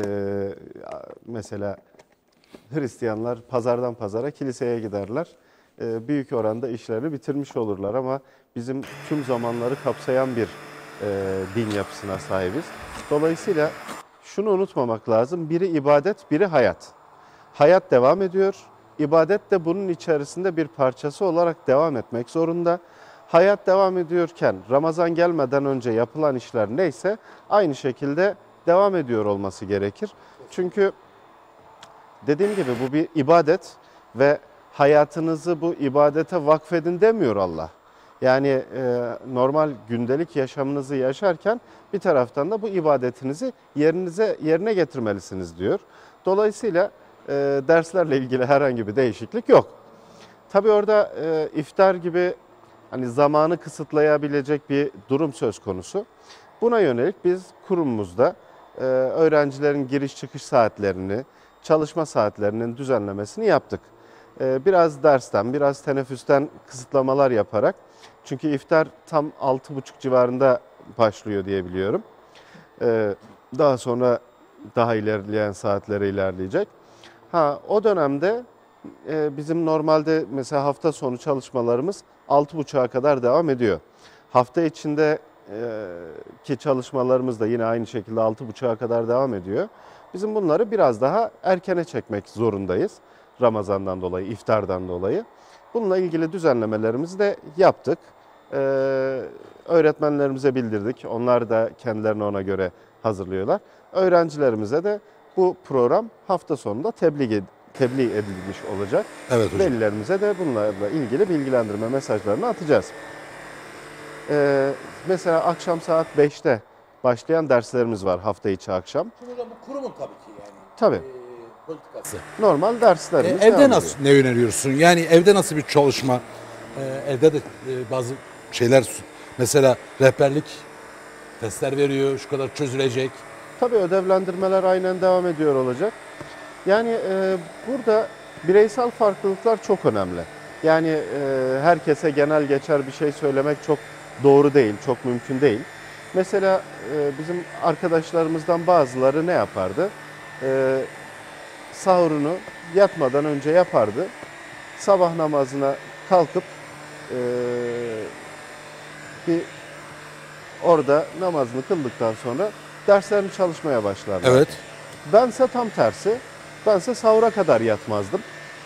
mesela Hristiyanlar pazardan pazara kiliseye giderler. Büyük oranda işlerini bitirmiş olurlar ama bizim tüm zamanları kapsayan bir e, din yapısına sahibiz. Dolayısıyla şunu unutmamak lazım, biri ibadet, biri hayat. Hayat devam ediyor, ibadet de bunun içerisinde bir parçası olarak devam etmek zorunda. Hayat devam ediyorken Ramazan gelmeden önce yapılan işler neyse aynı şekilde devam ediyor olması gerekir. Çünkü dediğim gibi bu bir ibadet ve hayatınızı bu ibadete vakfedin demiyor Allah. Yani e, normal gündelik yaşamınızı yaşarken bir taraftan da bu ibadetinizi yerinize yerine getirmelisiniz diyor. Dolayısıyla e, derslerle ilgili herhangi bir değişiklik yok. Tabii orada e, iftar gibi hani zamanı kısıtlayabilecek bir durum söz konusu. Buna yönelik biz kurumumuzda e, öğrencilerin giriş çıkış saatlerini, çalışma saatlerinin düzenlemesini yaptık. E, biraz dersten, biraz teneffüsten kısıtlamalar yaparak, çünkü iftar tam altı buçuk civarında başlıyor diye biliyorum. E, daha sonra daha ilerleyen saatlere ilerleyecek. Ha, o dönemde e, bizim normalde mesela hafta sonu çalışmalarımız altı buçuğa kadar devam ediyor. Hafta içinde e, ki çalışmalarımız da yine aynı şekilde altı buçuğa kadar devam ediyor. Bizim bunları biraz daha erkene çekmek zorundayız. Ramazan'dan dolayı, iftardan dolayı. Bununla ilgili düzenlemelerimizi de yaptık. Ee, öğretmenlerimize bildirdik. Onlar da kendilerini ona göre hazırlıyorlar. Öğrencilerimize de bu program hafta sonunda tebliğ, ed tebliğ edilmiş olacak. Evet hocam. Velilerimize de bunlarla ilgili bilgilendirme mesajlarını atacağız. Ee, mesela akşam saat beşte başlayan derslerimiz var hafta içi akşam. Şimdi hocam bu kurumun tabii ki yani. Tabii. E, politikası. Normal derslerimiz E, evde devam nasıl ediyor. ne öneriyorsun? Yani evde nasıl bir çalışma? E, evde de e, bazı şeyler, mesela rehberlik testler veriyor, şu kadar çözülecek. Tabii ödevlendirmeler aynen devam ediyor olacak. Yani e, burada bireysel farklılıklar çok önemli. Yani e, herkese genel geçer bir şey söylemek çok doğru değil, çok mümkün değil. Mesela e, bizim arkadaşlarımızdan bazıları ne yapardı? E, sahurunu yatmadan önce yapardı. Sabah namazına kalkıp e, bir orada namazını kıldıktan sonra derslerini çalışmaya başlarlar. Evet. Bense tam tersi. Bense sahura kadar yatmazdım.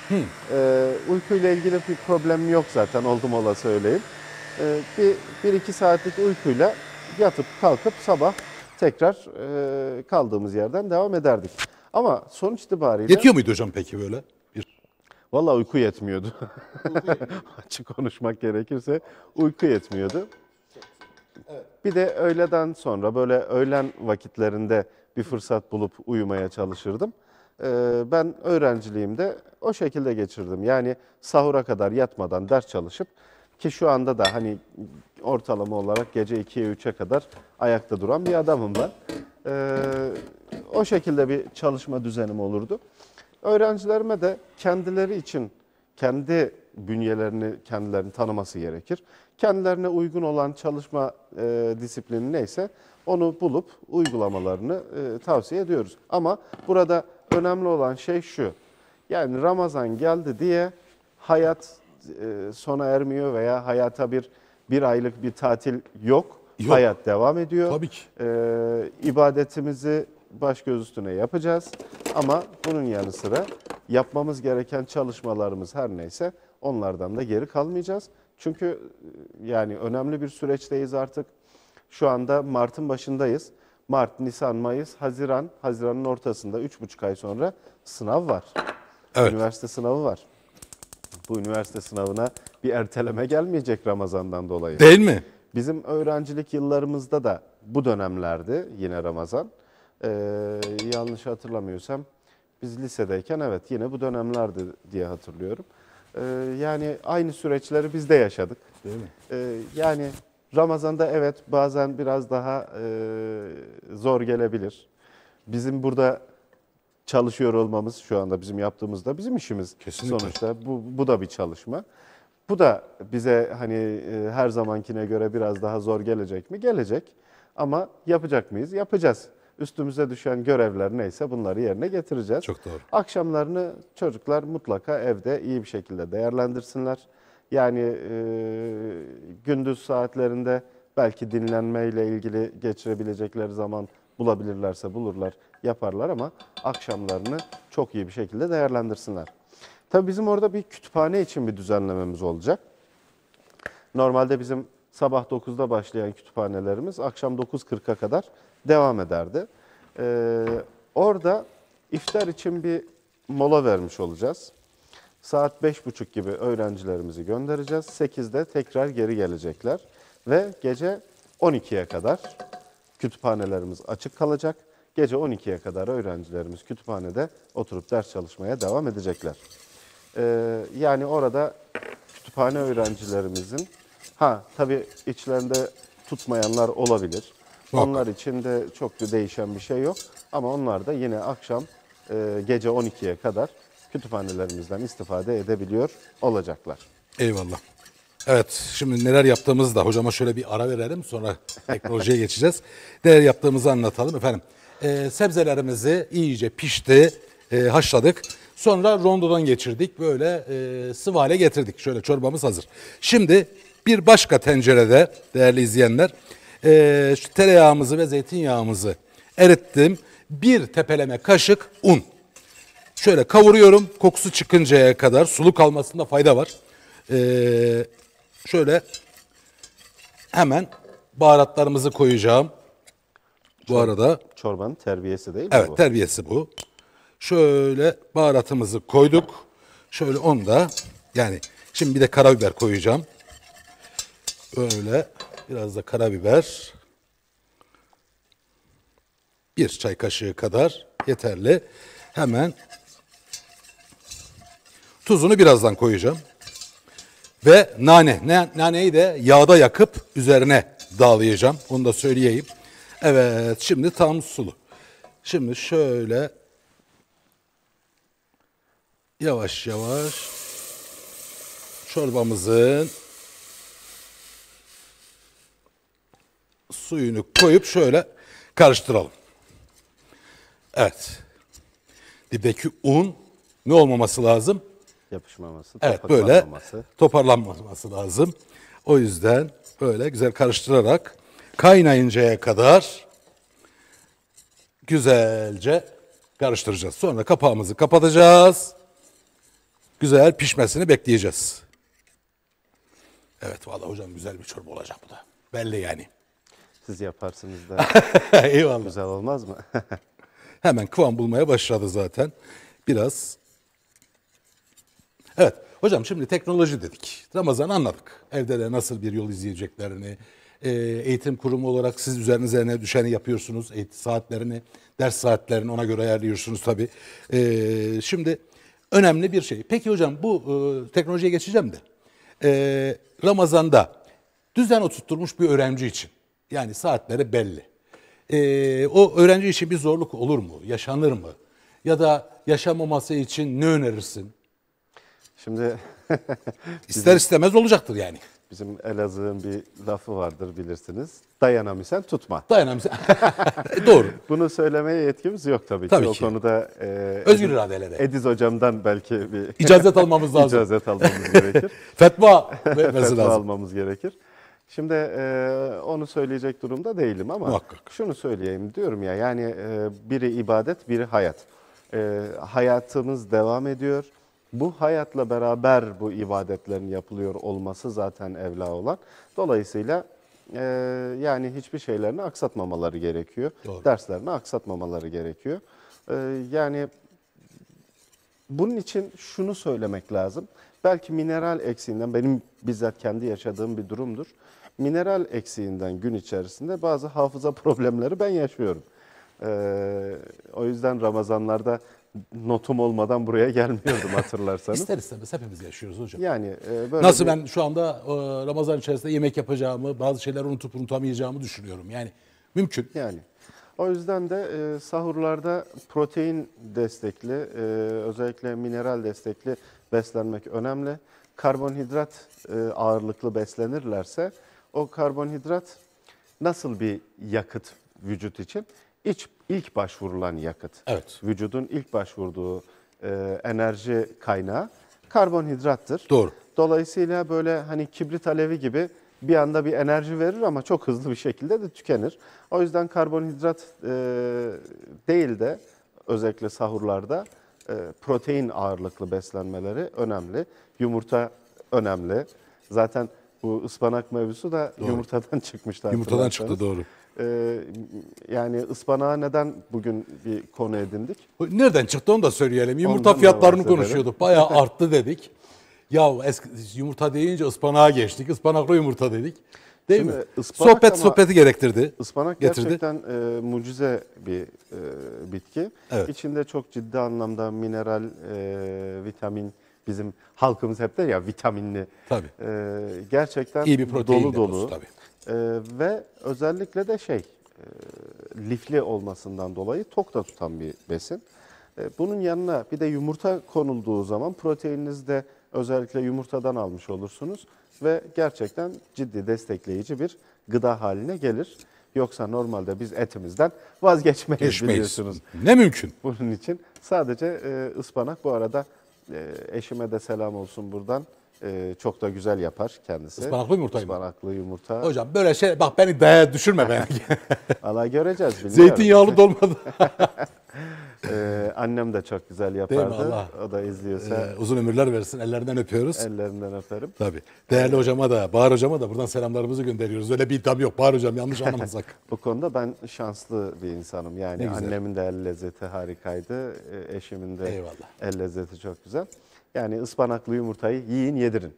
Ee, uykuyla ilgili bir problemim yok zaten, oldum ola söyleyeyim. Ee, bir, bir iki saatlik uykuyla yatıp kalkıp sabah tekrar e, kaldığımız yerden devam ederdik. Ama sonuç itibariyle... Yetiyor muydu hocam peki böyle? Bir... Vallahi uyku yetmiyordu. Açık konuşmak gerekirse uyku yetmiyordu. Evet. Bir de öğleden sonra böyle öğlen vakitlerinde bir fırsat bulup uyumaya çalışırdım. Ee, ben öğrenciliğimde o şekilde geçirdim. Yani sahura kadar yatmadan ders çalışıp, ki şu anda da hani ortalama olarak gece ikiye üçe kadar ayakta duran bir adamım ben. Ee, o şekilde bir çalışma düzenim olurdu. Öğrencilerime de kendileri için kendi bünyelerini, kendilerini tanıması gerekir. Kendilerine uygun olan çalışma e, disiplini neyse onu bulup uygulamalarını e, tavsiye ediyoruz. Ama burada önemli olan şey şu: yani Ramazan geldi diye hayat e, sona ermiyor veya hayata bir bir aylık bir tatil yok. Yok. Hayat devam ediyor. Tabii ki. E, ibadetimizi baş göz üstüne yapacağız. Ama bunun yanı sıra yapmamız gereken çalışmalarımız her neyse onlardan da geri kalmayacağız. Çünkü yani önemli bir süreçteyiz artık. Şu anda Mart'ın başındayız. Mart, Nisan, Mayıs, Haziran, Haziran'ın ortasında üç buçuk ay sonra sınav var. Evet. Üniversite sınavı var. Bu üniversite sınavına bir erteleme gelmeyecek Ramazan'dan dolayı. Değil mi? Bizim öğrencilik yıllarımızda da bu dönemlerdi yine Ramazan. Ee, yanlış hatırlamıyorsam biz lisedeyken evet yine bu dönemlerdi diye hatırlıyorum. Ee, yani aynı süreçleri biz de yaşadık. Değil mi? Ee, yani Ramazan'da evet bazen biraz daha e, zor gelebilir. Bizim burada çalışıyor olmamız, şu anda bizim yaptığımızda bizim işimiz. Kesinlikle. Sonuçta bu, bu da bir çalışma. Bu da bize hani e, her zamankine göre biraz daha zor gelecek mi? Gelecek. Ama yapacak mıyız? Yapacağız. Üstümüze düşen görevler neyse bunları yerine getireceğiz. Çok doğru. Akşamlarını çocuklar mutlaka evde iyi bir şekilde değerlendirsinler. Yani e, gündüz saatlerinde belki dinlenmeyle ilgili geçirebilecekleri zaman bulabilirlerse bulurlar, yaparlar, ama akşamlarını çok iyi bir şekilde değerlendirsinler. Tabii bizim orada bir kütüphane için bir düzenlememiz olacak. Normalde bizim sabah dokuzda başlayan kütüphanelerimiz akşam dokuz kırka kadar devam ederdi. Ee, orada iftar için bir mola vermiş olacağız. Saat beş buçuk gibi öğrencilerimizi göndereceğiz. sekizde tekrar geri gelecekler. Ve gece on ikiye kadar kütüphanelerimiz açık kalacak. Gece on ikiye kadar öğrencilerimiz kütüphanede oturup ders çalışmaya devam edecekler. Ee, yani orada kütüphane öğrencilerimizin, ha tabii içlerinde tutmayanlar olabilir. Muhakkak. Onlar için de çok da değişen bir şey yok. Ama onlar da yine akşam e, gece on ikiye kadar kütüphanelerimizden istifade edebiliyor olacaklar. Eyvallah. Evet, şimdi neler yaptığımızı da hocama şöyle bir ara verelim, sonra teknolojiye geçeceğiz. Neler yaptığımızı anlatalım efendim. Ee, sebzelerimizi iyice pişti, e, haşladık. Sonra rondodan geçirdik, böyle e, sıvı hale getirdik. Şöyle çorbamız hazır. Şimdi bir başka tencerede değerli izleyenler, e, şu tereyağımızı ve zeytinyağımızı erittim. Bir tepeleme kaşık un. Şöyle kavuruyorum, kokusu çıkıncaya kadar, sulu kalmasında fayda var. Ee, şöyle hemen baharatlarımızı koyacağım. Bu arada Çorbanın terbiyesi değil mi evet bu? terbiyesi bu. Şöyle baharatımızı koyduk. Şöyle onu da, yani şimdi bir de karabiber koyacağım. Böyle biraz da karabiber. Bir çay kaşığı kadar yeterli. Hemen tuzunu birazdan koyacağım. Ve nane. Ne, naneyi de yağda yakıp üzerine dağlayacağım. Onu da söyleyeyim. Evet, şimdi tam sulu. Şimdi şöyle yavaş yavaş çorbamızın suyunu koyup şöyle karıştıralım. Evet. Dipteki un ne olmaması lazım? Yapışmaması, Evet, böyle topaklanmaması. toparlanmaması lazım. O yüzden böyle güzel karıştırarak kaynayıncaya kadar güzelce karıştıracağız. Sonra kapağımızı kapatacağız. Güzel pişmesini bekleyeceğiz. Evet, vallahi hocam güzel bir çorba olacak bu da. Belli yani. Siz yaparsınız da Eyvallah. güzel olmaz mı? Hemen kıvam bulmaya başladı zaten. Biraz. Evet hocam, şimdi teknoloji dedik. Ramazan'ı anladık. Evde de nasıl bir yol izleyeceklerini, e, eğitim kurumu olarak siz üzerinize ne düşeni yapıyorsunuz. Eğitim saatlerini, ders saatlerini ona göre ayarlıyorsunuz tabii. E, şimdi önemli bir şey. Peki hocam, bu e, teknolojiye geçeceğim de. E, Ramazan'da düzen oturtturmuş bir öğrenci için, yani saatleri belli. E, o öğrenci için bir zorluk olur mu? Yaşanır mı? Ya da yaşamaması için ne önerirsin? Şimdi İster istemez olacaktır yani. bizim Elazığ'ın bir lafı vardır bilirsiniz. Dayanamıyorsan tutma. Dayanamıyorsun. Doğru. Bunu söylemeye yetkimiz yok tabii, Tabii ki. ki. O konuda e, Özgür Ediz- iradeleri. Ediz hocamdan belki bir İcazet almamız lazım. icazet almamız gerekir. Fetva vermesi Fetva lazım. almamız gerekir. Şimdi e, onu söyleyecek durumda değilim ama Muhakkak. şunu söyleyeyim diyorum ya, yani e, biri ibadet, biri hayat. E, hayatımız devam ediyor. Bu hayatla beraber bu ibadetlerin yapılıyor olması zaten evla olan. Dolayısıyla e, yani hiçbir şeylerini aksatmamaları gerekiyor. Doğru. Derslerini aksatmamaları gerekiyor. E, yani bunun için şunu söylemek lazım. Belki mineral eksiğinden, benim bizzat kendi yaşadığım bir durumdur. Mineral eksiğinden gün içerisinde bazı hafıza problemleri ben yaşıyorum. Ee, o yüzden Ramazanlarda notum olmadan buraya gelmiyordum hatırlarsanız. İster istemez hepimiz yaşıyoruz hocam. Yani e, böyle Nasıl bir- ben şu anda e, Ramazan içerisinde yemek yapacağımı, bazı şeyler unutup unutamayacağımı düşünüyorum. Yani mümkün. Yani o yüzden de e, sahurlarda protein destekli, e, özellikle mineral destekli beslenmek önemli. Karbonhidrat e, ağırlıklı beslenirlerse o karbonhidrat nasıl bir yakıt vücut için? İç, ilk başvurulan yakıt. Evet. Vücudun ilk başvurduğu e, enerji kaynağı karbonhidrattır. Doğru. Dolayısıyla böyle hani kibrit alevi gibi bir anda bir enerji verir ama çok hızlı bir şekilde de tükenir. O yüzden karbonhidrat e, değil de özellikle sahurlarda e, protein ağırlıklı beslenmeleri önemli. Yumurta önemli. Zaten bu ıspanak mevzusu da Doğru. yumurtadan çıkmıştı. Yumurtadan çıktı, hatırlarsanız. doğru. Ee, yani ıspanağı neden bugün bir konu edindik? Nereden çıktı onu da söyleyelim. Yumurta Ondan da fiyatlarını bahsedelim. konuşuyorduk. Bayağı arttı dedik. Ya eski yumurta deyince ıspanağa geçtik. Ispanaklı yumurta dedik. Değil Şimdi mi? ıspanak Sohbet ama- sohbeti gerektirdi. Ispanak getirdi. gerçekten e, mucize bir e, bitki. Evet. İçinde çok ciddi anlamda mineral, e, vitamin, bizim halkımız hep der ya vitaminli. Tabii. E, gerçekten İyi bir protein dolu deposu dolu. tabii. E, ve özellikle de şey, e, lifli olmasından dolayı tok da tutan bir besin. E, bunun yanına bir de yumurta konulduğu zaman proteininizi de özellikle yumurtadan almış olursunuz ve gerçekten ciddi destekleyici bir gıda haline gelir. Yoksa normalde biz etimizden vazgeçmeyiz Geçmeyiz. biliyorsunuz. Ne mümkün. Bunun için sadece e, ıspanak, bu arada e, eşime de selam olsun buradan. E, çok da güzel yapar kendisi. Ispanaklı yumurtayı mı? Ispanaklı yumurta. Hocam böyle şey bak beni daya düşürme beni. Valla göreceğiz. bilmiyorum. Zeytinyağlı dolmadı. Ee, annem de çok güzel Değil mi? yapardı. Allah. O da izliyorsa Ee, uzun ömürler versin. Ellerinden öpüyoruz. ellerinden öperim. Tabii. Değerli hocama da, Bahar hocama da buradan selamlarımızı gönderiyoruz. Öyle bir iddiam yok. Bahar hocam yanlış anlamasak. Bu konuda ben şanslı bir insanım. Yani Ne güzel. annemin de el lezzeti harikaydı. e, Eşimin de Eyvallah. el lezzeti çok güzel. Yani ıspanaklı yumurtayı yiyin yedirin.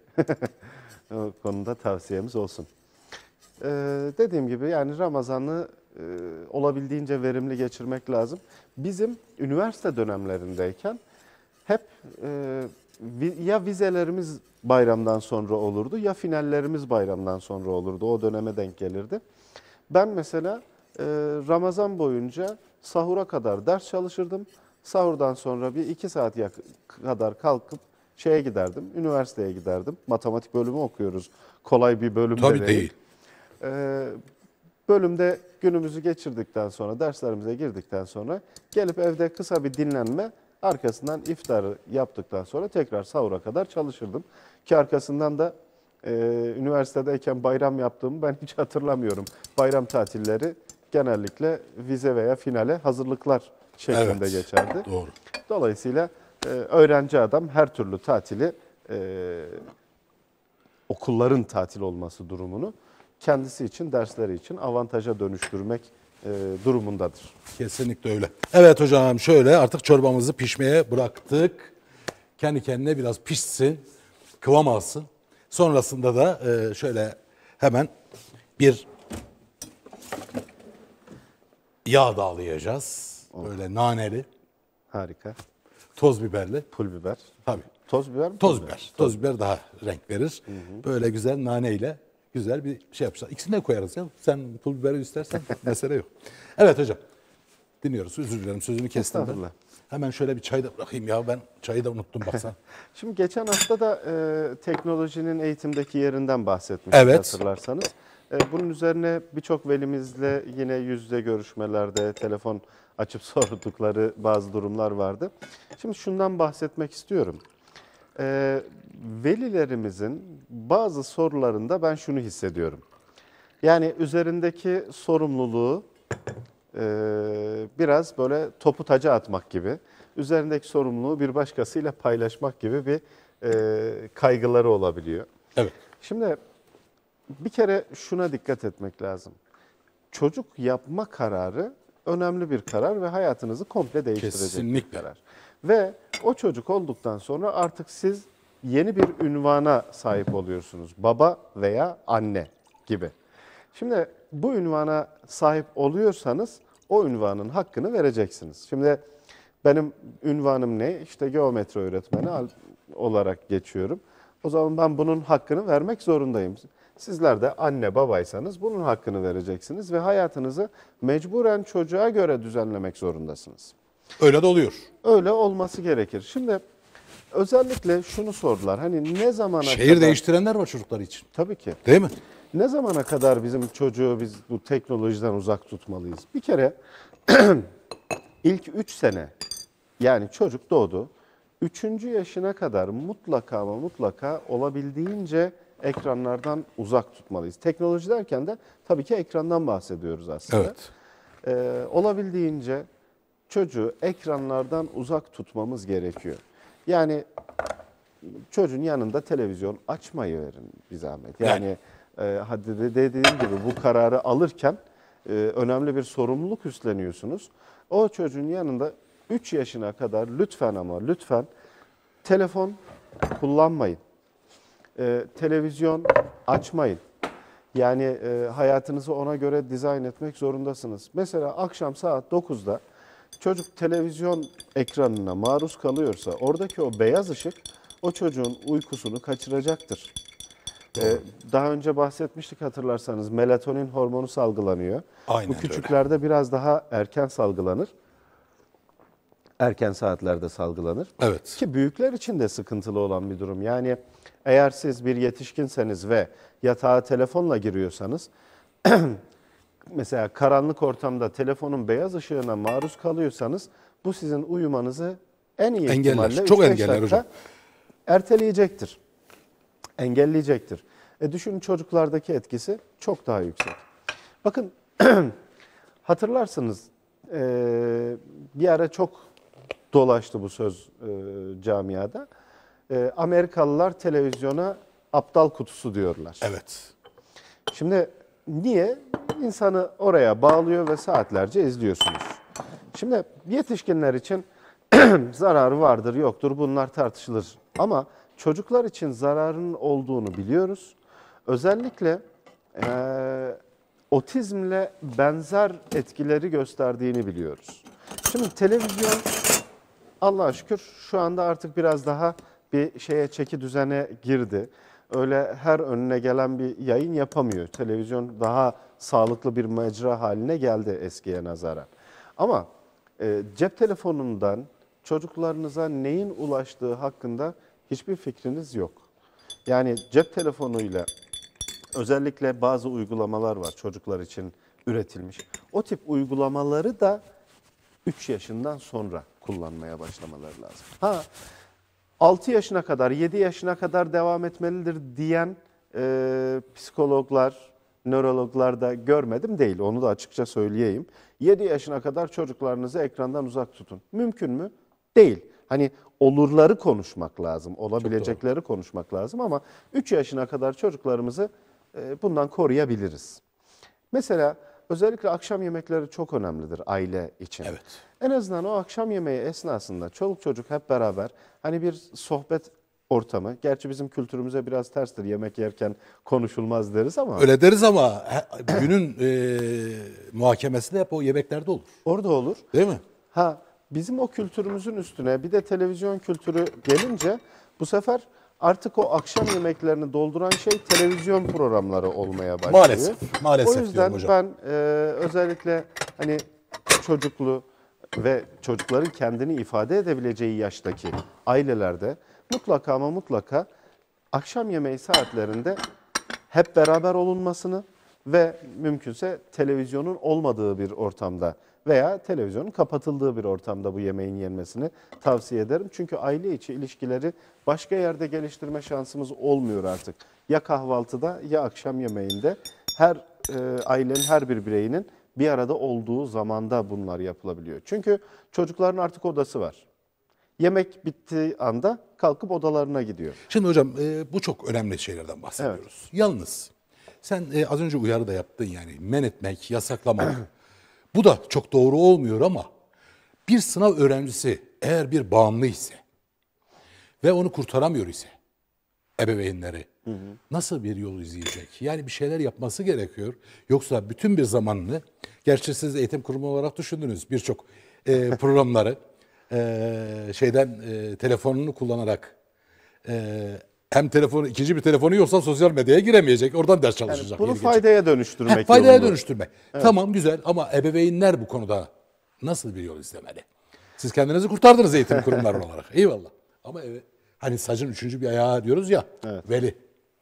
O konuda tavsiyemiz olsun. Ee, dediğim gibi yani Ramazan'ı e, olabildiğince verimli geçirmek lazım. Bizim üniversite dönemlerindeyken hep e, vi- ya vizelerimiz bayramdan sonra olurdu ya finallerimiz bayramdan sonra olurdu. O döneme denk gelirdi. Ben mesela e, Ramazan boyunca sahura kadar ders çalışırdım. Sahurdan sonra bir iki saat yak- kadar kalkıp şeye giderdim, üniversiteye giderdim. Matematik bölümü okuyoruz. Kolay bir bölüm de Tabii değil. Ee, bölümde günümüzü geçirdikten sonra, derslerimize girdikten sonra gelip evde kısa bir dinlenme, arkasından iftarı yaptıktan sonra tekrar sahura kadar çalışırdım. Ki arkasından da e, üniversitedeyken bayram yaptığımı ben hiç hatırlamıyorum. Bayram tatilleri genellikle vize veya finale hazırlıklar şeklinde Evet. geçerdi. Doğru. Dolayısıyla e, öğrenci adam her türlü tatili, e, okulların tatil olması durumunu kendisi için, dersleri için avantaja dönüştürmek e, durumundadır. Kesinlikle öyle. Evet hocam şöyle artık çorbamızı pişmeye bıraktık. Kendi kendine biraz pişsin, kıvam alsın. Sonrasında da e, şöyle hemen bir yağ dağlayacağız. Böyle naneli, Harika. toz biberli. Pul biber. Tabii. Toz biber mi? Toz biber. Toz biber daha renk verir. Böyle güzel naneyle güzel bir şey yapmışlar. İkisini de koyarız ya. Sen pul biberi istersen mesele yok. Evet hocam. Dinliyoruz. Özür dilerim sözünü kestim ben. Estağfurullah. Hemen şöyle bir çay da bırakayım ya. Ben çayı da unuttum baksan. Şimdi geçen hafta da e, teknolojinin eğitimdeki yerinden bahsetmiştik Evet. hatırlarsanız. E, bunun üzerine birçok velimizle yine yüz yüze görüşmelerde, telefon açıp sordukları bazı durumlar vardı. Şimdi şundan bahsetmek istiyorum. E, velilerimizin bazı sorularında ben şunu hissediyorum. Yani üzerindeki sorumluluğu e, biraz böyle topu taca atmak gibi, üzerindeki sorumluluğu bir başkasıyla paylaşmak gibi bir e, kaygıları olabiliyor. Evet. Şimdi bir kere şuna dikkat etmek lazım. Çocuk yapma kararı önemli bir karar ve hayatınızı komple değiştirecek Kesinlikle. bir karar. Ve o çocuk olduktan sonra artık siz yeni bir ünvana sahip oluyorsunuz. Baba veya anne gibi. Şimdi bu ünvana sahip oluyorsanız o ünvanın hakkını vereceksiniz. Şimdi benim ünvanım ne? İşte geometri öğretmeni al- olarak geçiyorum. O zaman ben bunun hakkını vermek zorundayım. Sizler de anne babaysanız bunun hakkını vereceksiniz ve hayatınızı mecburen çocuğa göre düzenlemek zorundasınız. Öyle de oluyor. Öyle olması gerekir. Şimdi özellikle şunu sordular. Hani ne zamana Şehir kadar... değiştirenler var çocuklar için. Tabii ki. Değil mi? Ne zamana kadar bizim çocuğu biz bu teknolojiden uzak tutmalıyız? Bir kere ilk üç sene, yani çocuk doğdu. Üçüncü yaşına kadar mutlaka ama mutlaka olabildiğince ekranlardan uzak tutmalıyız. Teknoloji derken de tabii ki ekrandan bahsediyoruz aslında. Evet. Ee, olabildiğince çocuğu ekranlardan uzak tutmamız gerekiyor. Yani çocuğun yanında televizyon açmayı verin bir zahmet. Yani, e, hadi de dediğim gibi bu kararı alırken e, önemli bir sorumluluk üstleniyorsunuz. O çocuğun yanında üç yaşına kadar lütfen ama lütfen telefon kullanmayın. E, televizyon açmayın. Yani e, hayatınızı ona göre dizayn etmek zorundasınız. Mesela akşam saat dokuzda çocuk televizyon ekranına maruz kalıyorsa oradaki o beyaz ışık o çocuğun uykusunu kaçıracaktır. Ee, daha önce bahsetmiştik hatırlarsanız melatonin hormonu salgılanıyor. Aynen Bu öyle. küçüklerde biraz daha erken salgılanır. Erken saatlerde salgılanır. Evet. Ki büyükler için de sıkıntılı olan bir durum. Yani eğer siz bir yetişkinseniz ve yatağa telefonla giriyorsanız mesela karanlık ortamda telefonun beyaz ışığına maruz kalıyorsanız bu sizin uyumanızı en iyi Engeller, ihtimalle çok üç beş engeller dakika hocam. erteleyecektir. Engelleyecektir. E düşünün çocuklardaki etkisi çok daha yüksek. Bakın hatırlarsınız e, bir ara çok dolaştı bu söz e, camiada. E, Amerikalılar televizyona aptal kutusu diyorlar. Evet. Şimdi niye? İnsanı oraya bağlıyor ve saatlerce izliyorsunuz. Şimdi yetişkinler için zararı vardır yoktur bunlar tartışılır. Ama çocuklar için zararının olduğunu biliyoruz. Özellikle e, otizmle benzer etkileri gösterdiğini biliyoruz. Şimdi televizyon Allah'a şükür şu anda artık biraz daha bir şeye çeki düzene girdi. Öyle her önüne gelen bir yayın yapamıyor. Televizyon daha sağlıklı bir mecra haline geldi eskiye nazaran. Ama e, cep telefonundan çocuklarınıza neyin ulaştığı hakkında hiçbir fikriniz yok. Yani cep telefonuyla özellikle bazı uygulamalar var çocuklar için üretilmiş. O tip uygulamaları da üç yaşından sonra kullanmaya başlamaları lazım. Ha altı yaşına kadar, yedi yaşına kadar devam etmelidir diyen e, psikologlar, nörologlar da görmedim değil. Onu da açıkça söyleyeyim. yedi yaşına kadar çocuklarınızı ekrandan uzak tutun. Mümkün mü? Değil. Hani olurları konuşmak lazım, olabilecekleri konuşmak lazım ama üç yaşına kadar çocuklarımızı e, bundan koruyabiliriz. Mesela özellikle akşam yemekleri çok önemlidir aile için. Evet. En azından o akşam yemeği esnasında çoluk çocuk hep beraber hani bir sohbet ortamı. Gerçi bizim kültürümüze biraz terstir yemek yerken konuşulmaz deriz ama. Öyle deriz ama he- günün e, muhakemesi de hep o yemeklerde olur. Orada olur. Değil mi? Ha bizim o kültürümüzün üstüne bir de televizyon kültürü gelince bu sefer artık o akşam yemeklerini dolduran şey televizyon programları olmaya başlıyor. Maalesef, maalesef O yüzden diyorum hocam. ben e, özellikle hani çocuklu ve çocukların kendini ifade edebileceği yaştaki ailelerde mutlaka ama mutlaka akşam yemeği saatlerinde hep beraber olunmasını ve mümkünse televizyonun olmadığı bir ortamda veya televizyonun kapatıldığı bir ortamda bu yemeğin yenmesini tavsiye ederim. Çünkü aile içi ilişkileri başka yerde geliştirme şansımız olmuyor artık. Ya kahvaltıda ya akşam yemeğinde her e, ailenin her bir bireyinin bir arada olduğu zamanda bunlar yapılabiliyor. Çünkü çocukların artık odası var. Yemek bittiği anda kalkıp odalarına gidiyor. Şimdi hocam e, bu çok önemli şeylerden bahsediyoruz. Yalnız sen e, az önce uyarı da yaptın yani men etmek, yasaklamak. Bu da çok doğru olmuyor ama bir sınav öğrencisi eğer bir bağımlı ise ve onu kurtaramıyor ise ebeveynleri hı hı. nasıl bir yol izleyecek? Yani bir şeyler yapması gerekiyor. Yoksa bütün bir zamanını, gerçi siz eğitim kurumu olarak düşündünüz birçok e, programları e, şeyden e, telefonunu kullanarak e, hem telefonu ikinci bir telefonu yoksa sosyal medyaya giremeyecek. Oradan ders çalışacak. Yani bunu yeri gelecek. faydaya dönüştürmek Heh, faydaya yolunda. dönüştürmek. Evet. Tamam güzel ama ebeveynler bu konuda nasıl bir yol izlemeli? Siz kendinizi kurtardınız eğitim kurumları olarak. Eyvallah. Ama evet, hani sacın üçüncü bir ayağı diyoruz ya. Evet. Veli.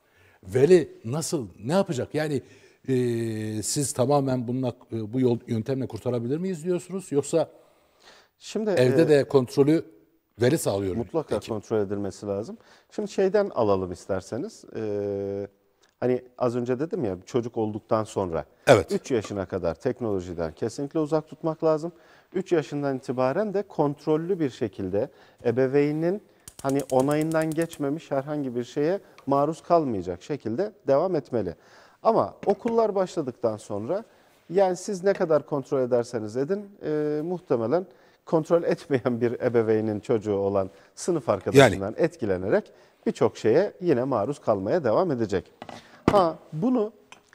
Veli nasıl, ne yapacak? Yani e, siz tamamen bununla, e, bu yol yöntemle kurtarabilir miyiz diyorsunuz? Yoksa Şimdi evde e, de kontrolü veli sağlıyor mu? mutlaka Peki. kontrol edilmesi lazım. Şimdi şeyden alalım isterseniz. Ee, hani az önce dedim ya çocuk olduktan sonra Evet. üç yaşına kadar teknolojiden kesinlikle uzak tutmak lazım. üç yaşından itibaren de kontrollü bir şekilde ebeveynin hani onayından geçmemiş herhangi bir şeye maruz kalmayacak şekilde devam etmeli. Ama okullar başladıktan sonra Yani siz ne kadar kontrol ederseniz edin, e, muhtemelen kontrol etmeyen bir ebeveynin çocuğu olan sınıf arkadaşından yani. etkilenerek birçok şeye yine maruz kalmaya devam edecek. Ha bunu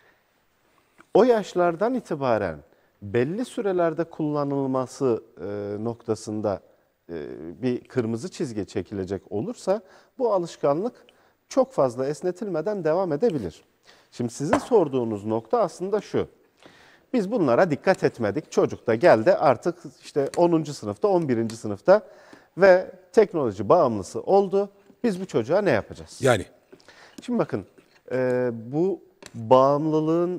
o yaşlardan itibaren belli sürelerde kullanılması e, noktasında e, bir kırmızı çizgi çekilecek olursa bu alışkanlık çok fazla esnetilmeden devam edebilir. Şimdi sizin sorduğunuz nokta aslında şu. Biz bunlara dikkat etmedik. Çocuk da geldi artık işte onuncu sınıfta, on birinci sınıfta ve teknoloji bağımlısı oldu. Biz bu çocuğa ne yapacağız? Yani? Şimdi bakın e, bu bağımlılığın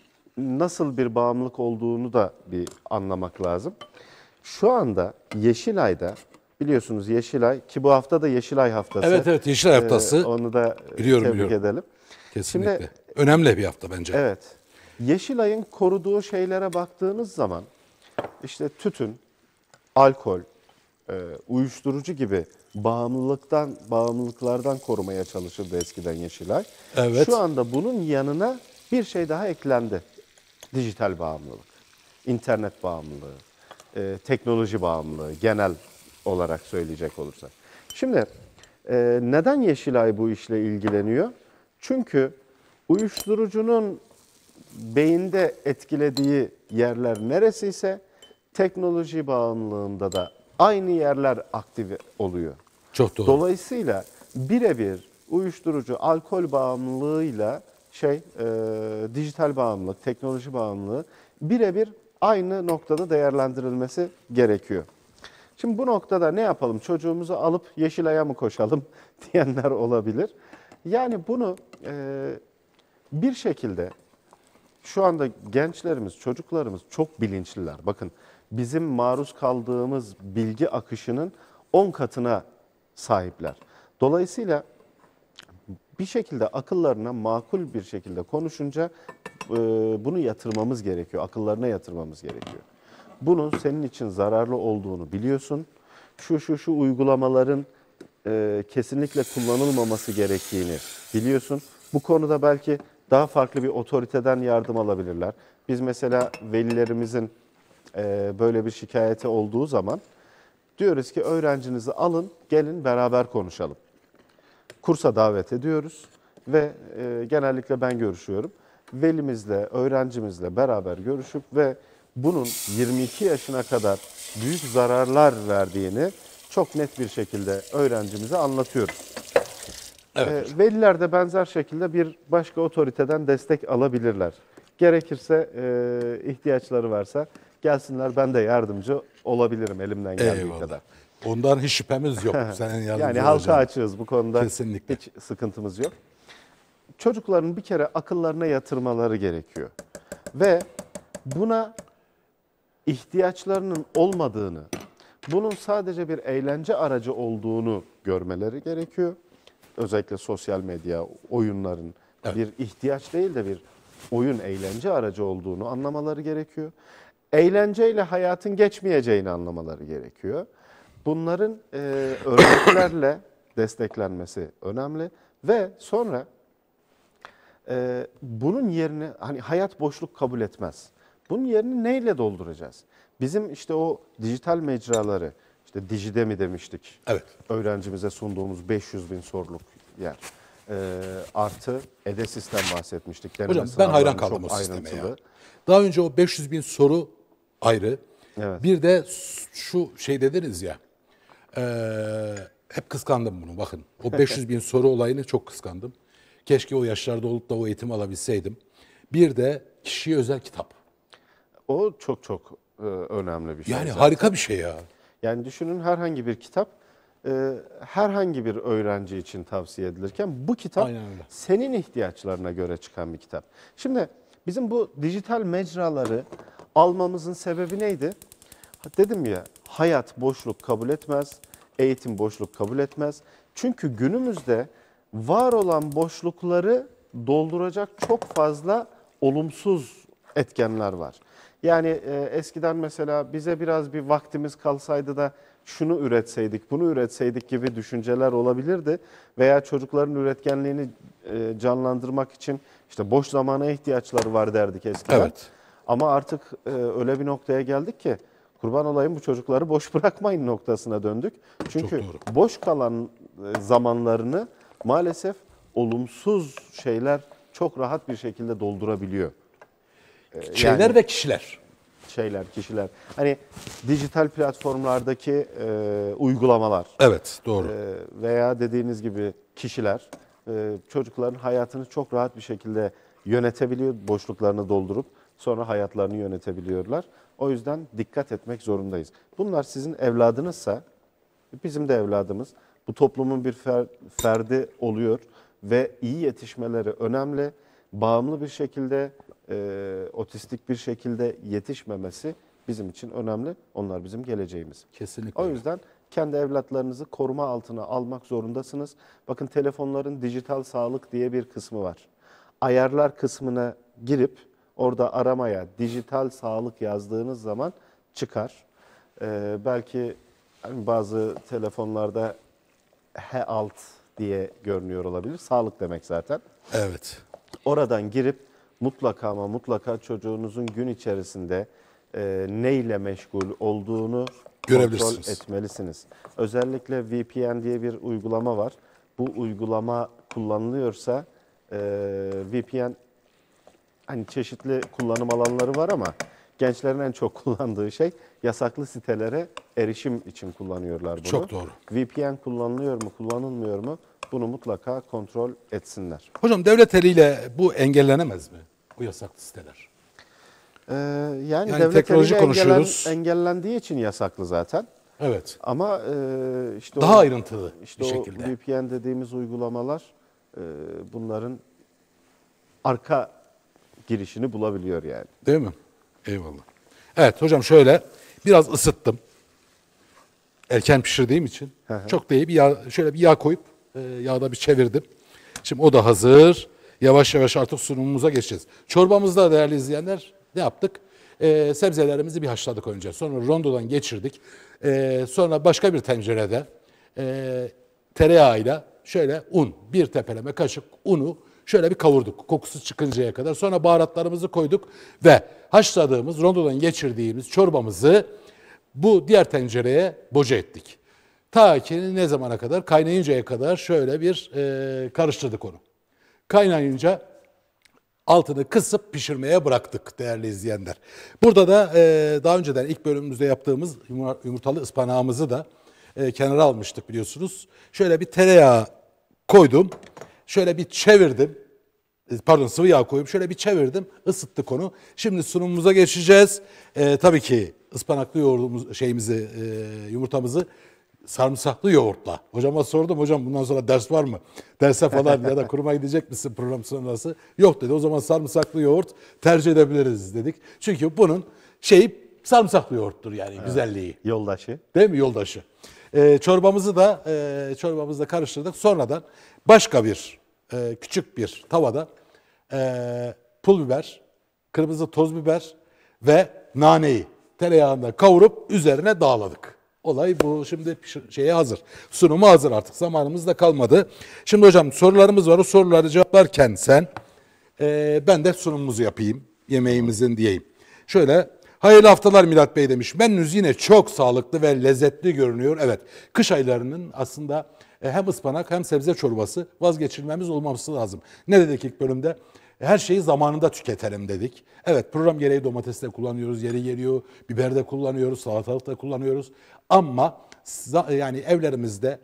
nasıl bir bağımlılık olduğunu da bir anlamak lazım. Şu anda Yeşilay'da biliyorsunuz Yeşilay ki bu hafta da Yeşilay haftası. Evet evet Yeşilay haftası. E, onu da biliyorum, tebrik biliyorum. edelim. Kesinlikle. Şimdi, önemli bir hafta bence. Evet. Yeşilay'ın koruduğu şeylere baktığınız zaman işte tütün, alkol, e, uyuşturucu gibi bağımlılıktan, bağımlılıklardan korumaya çalışırdı eskiden Yeşilay. Evet. Şu anda bunun yanına bir şey daha eklendi. Dijital bağımlılık, internet bağımlılığı, e, teknoloji bağımlılığı genel olarak söyleyecek olursak. Şimdi e, neden Yeşilay bu işle ilgileniyor? Çünkü uyuşturucunun beyinde etkilediği yerler neresiyse teknoloji bağımlılığında da aynı yerler aktive oluyor. Çok doğru. Dolayısıyla birebir uyuşturucu, alkol bağımlılığıyla şey e, dijital bağımlılık, teknoloji bağımlılığı birebir aynı noktada değerlendirilmesi gerekiyor. Şimdi bu noktada ne yapalım? Çocuğumuzu alıp Yeşilay'a mı koşalım diyenler olabilir. Yani bunu e, bir şekilde şu anda gençlerimiz, çocuklarımız çok bilinçliler. Bakın bizim maruz kaldığımız bilgi akışının on katına sahipler. Dolayısıyla bir şekilde akıllarına makul bir şekilde konuşunca e, bunu yatırmamız gerekiyor. Akıllarına yatırmamız gerekiyor. Bunun senin için zararlı olduğunu biliyorsun. Şu şu şu uygulamaların e, kesinlikle kullanılmaması gerektiğini biliyorsun. Bu konuda belki daha farklı bir otoriteden yardım alabilirler. Biz mesela velilerimizin e, böyle bir şikayeti olduğu zaman diyoruz ki öğrencinizi alın, gelin beraber konuşalım. Kursa davet ediyoruz ve e, genellikle ben görüşüyorum. Velimizle, öğrencimizle beraber görüşüp ve bunun yirmi iki yaşına kadar büyük zararlar verdiğini çok net bir şekilde öğrencimize anlatıyoruz. Evet. E, veliler de benzer şekilde bir başka otoriteden destek alabilirler. Gerekirse e, ihtiyaçları varsa gelsinler, ben de yardımcı olabilirim elimden geldiği Eyvallah. kadar. Ondan hiç şüphemiz yok. Senin yardımcı Yani halka olacağın. açığız bu konuda. Kesinlikle. Hiç sıkıntımız yok. Çocukların bir kere akıllarına yatırmaları gerekiyor. Ve buna ihtiyaçlarının olmadığını, bunun sadece bir eğlence aracı olduğunu görmeleri gerekiyor. Özellikle sosyal medya, oyunların Evet. bir ihtiyaç değil de bir oyun, eğlence aracı olduğunu anlamaları gerekiyor. Eğlenceyle hayatın geçmeyeceğini anlamaları gerekiyor. Bunların e, örneklerle desteklenmesi önemli ve sonra e, bunun yerine hani hayat boşluk kabul etmez. Bunun yerini neyle dolduracağız? Bizim işte o dijital mecraları, işte Dijide mi demiştik? Evet. Öğrencimize sunduğumuz beş yüz bin soruluk yer. E, artı Edesis'ten bahsetmiştik. Deneme Hocam ben sınavlarının hayran kaldım çok o sisteme ayrıntılı. ya. Daha önce o beş yüz bin soru ayrı. Evet. Bir de şu şey dediniz ya. E, hep kıskandım bunu bakın. O beş yüz bin soru olayını çok kıskandım. Keşke o yaşlarda olup da o eğitimi alabilseydim. Bir de kişiye özel kitap. O çok çok e, önemli bir şey. Yani zaten. harika bir şey ya. Yani düşünün herhangi bir kitap e, herhangi bir öğrenci için tavsiye edilirken bu kitap Aynen öyle. senin ihtiyaçlarına göre çıkan bir kitap. Şimdi bizim bu dijital mecraları almamızın sebebi neydi? Dedim ya, hayat boşluk kabul etmez, eğitim boşluk kabul etmez. Çünkü günümüzde var olan boşlukları dolduracak çok fazla olumsuz etkenler var. Yani e, eskiden mesela bize biraz bir vaktimiz kalsaydı da şunu üretseydik, bunu üretseydik gibi düşünceler olabilirdi. Veya çocukların üretkenliğini e, canlandırmak için işte boş zamana ihtiyaçları var derdik eskiden. Evet. Ama artık e, öyle bir noktaya geldik ki kurban olayım bu çocukları boş bırakmayın noktasına döndük. Çünkü boş kalan e, zamanlarını maalesef olumsuz şeyler çok rahat bir şekilde doldurabiliyor. E, Şeyler yani, ve kişiler. Şeyler, kişiler. Hani dijital platformlardaki e, uygulamalar. Evet, doğru. E, veya dediğiniz gibi kişiler e, çocukların hayatını çok rahat bir şekilde yönetebiliyor, boşluklarını doldurup sonra hayatlarını yönetebiliyorlar. O yüzden dikkat etmek zorundayız. Bunlar sizin evladınızsa bizim de evladımız. Bu toplumun bir fer, ferdi oluyor ve iyi yetişmeleri önemli. Bağımlı bir şekilde, e, otistik bir şekilde yetişmemesi bizim için önemli. Onlar bizim geleceğimiz. Kesinlikle. O yüzden kendi evlatlarınızı koruma altına almak zorundasınız. Bakın telefonların dijital sağlık diye bir kısmı var. Ayarlar kısmına girip orada aramaya dijital sağlık yazdığınız zaman çıkar. Ee, belki hani bazı telefonlarda H alt diye görünüyor olabilir. Sağlık demek zaten. Evet. Oradan girip mutlaka ama mutlaka çocuğunuzun gün içerisinde e, neyle meşgul olduğunu kontrol etmelisiniz. Özellikle V P N diye bir uygulama var. Bu uygulama kullanılıyorsa e, V P N hani çeşitli kullanım alanları var ama gençlerin en çok kullandığı şey yasaklı sitelere erişim için kullanıyorlar bunu. Çok doğru. V P N kullanılıyor mu, kullanılmıyor mu? Bunu mutlaka kontrol etsinler. Hocam devlet eliyle bu engellenemez mi? Bu yasaklı siteler. Ee, yani, Yani devlet teknoloji eliyle konuşuyoruz. engellen, engellendiği için yasaklı zaten. Evet. Ama e, işte daha o, ayrıntılı işte bir o şekilde. V P N dediğimiz uygulamalar e, bunların arka girişini bulabiliyor yani. Değil mi? Eyvallah. Evet hocam şöyle biraz ısıttım. Erken pişirdiğim için. Çok değil bir yağ, şöyle bir yağ koyup e, yağda bir çevirdim. Şimdi o da hazır. Yavaş yavaş artık sunumumuza geçeceğiz. Çorbamızda değerli izleyenler ne yaptık? E, sebzelerimizi bir haşladık önce. Sonra rondodan geçirdik. E, sonra başka bir tencerede e, tereyağıyla şöyle un, bir tepeleme kaşık unu şöyle bir kavurduk kokusu çıkıncaya kadar. Sonra baharatlarımızı koyduk ve haşladığımız, rondodan geçirdiğimiz çorbamızı bu diğer tencereye boca ettik. Ta ki ne zamana kadar? Kaynayıncaya kadar şöyle bir e, karıştırdık onu. Kaynayınca altını kısıp pişirmeye bıraktık değerli izleyenler. Burada da e, daha önceden ilk bölümümüzde yaptığımız yumurtalı ıspanağımızı da e, kenara almıştık biliyorsunuz. Şöyle bir tereyağı koydum. Şöyle bir çevirdim. Pardon sıvı yağ koyup şöyle bir çevirdim. Isıttık onu. Şimdi sunumumuza geçeceğiz. E, tabii ki ıspanaklı yoğurdumuz, şeyimizi, e, yumurtamızı sarımsaklı yoğurtla. Hocama sordum, hocam bundan sonra ders var mı? Derse falan ya da kuruma gidecek misin program sonrası? Yok dedi. O zaman sarımsaklı yoğurt tercih edebiliriz dedik. Çünkü bunun şeyi sarımsaklı yoğurttur yani evet. Güzelliği. Yoldaşı. Değil mi? Yoldaşı. E, çorbamızı da e, çorbamızı da karıştırdık. Sonradan başka bir e, küçük bir tavada e, pul biber, kırmızı toz biber ve naneyi tereyağında kavurup üzerine dağladık. Olay bu. Şimdi şeye hazır. Sunumu hazır artık. Zamanımız da kalmadı. Şimdi hocam sorularımız var. O soruları cevaplarken sen e, ben de sunumumuzu yapayım. Yemeğimizin diyeyim. Şöyle hayırlı haftalar Milat Bey demiş. Menünüz yine çok sağlıklı ve lezzetli görünüyor. Evet. Kış aylarının aslında hem ıspanak hem sebze çorbası vazgeçilmemiz olmaması lazım. Ne dedik ilk bölümde? Her şeyi zamanında tüketelim dedik. Evet program gereği domates de kullanıyoruz, yeri geliyor, biber de kullanıyoruz, salatalık da kullanıyoruz. Ama yani evlerimizde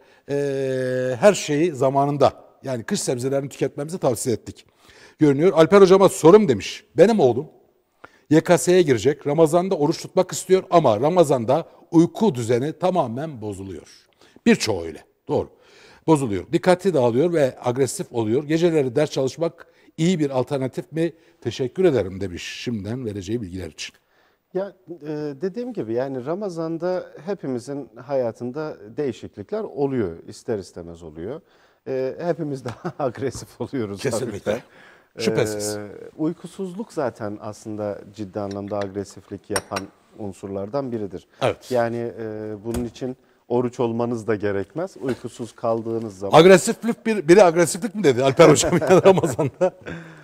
e, her şeyi zamanında yani kış sebzelerini tüketmemizi tavsiye ettik. Görünüyor. Alper hocama sorum demiş. Benim oğlum Y K S'ye girecek. Ramazan'da oruç tutmak istiyor ama Ramazan'da uyku düzeni tamamen bozuluyor. Birçoğu öyle. Doğru. Bozuluyor. Dikkati dağılıyor ve agresif oluyor. Geceleri ders çalışmak iyi bir alternatif mi? Teşekkür ederim demiş şimdiden vereceği bilgiler için. Ya e, dediğim gibi yani Ramazan'da hepimizin hayatında değişiklikler oluyor. İster istemez oluyor. E, hepimiz daha agresif oluyoruz. Kesinlikle. Şüphesiz. E, uykusuzluk zaten aslında ciddi anlamda agresiflik yapan unsurlardan biridir. Evet. Yani e, bunun için oruç olmanız da gerekmez. Uykusuz kaldığınız zaman. Agresiflik bir, biri agresiflik mi dedi Alper Hocam ya Ramazan'da?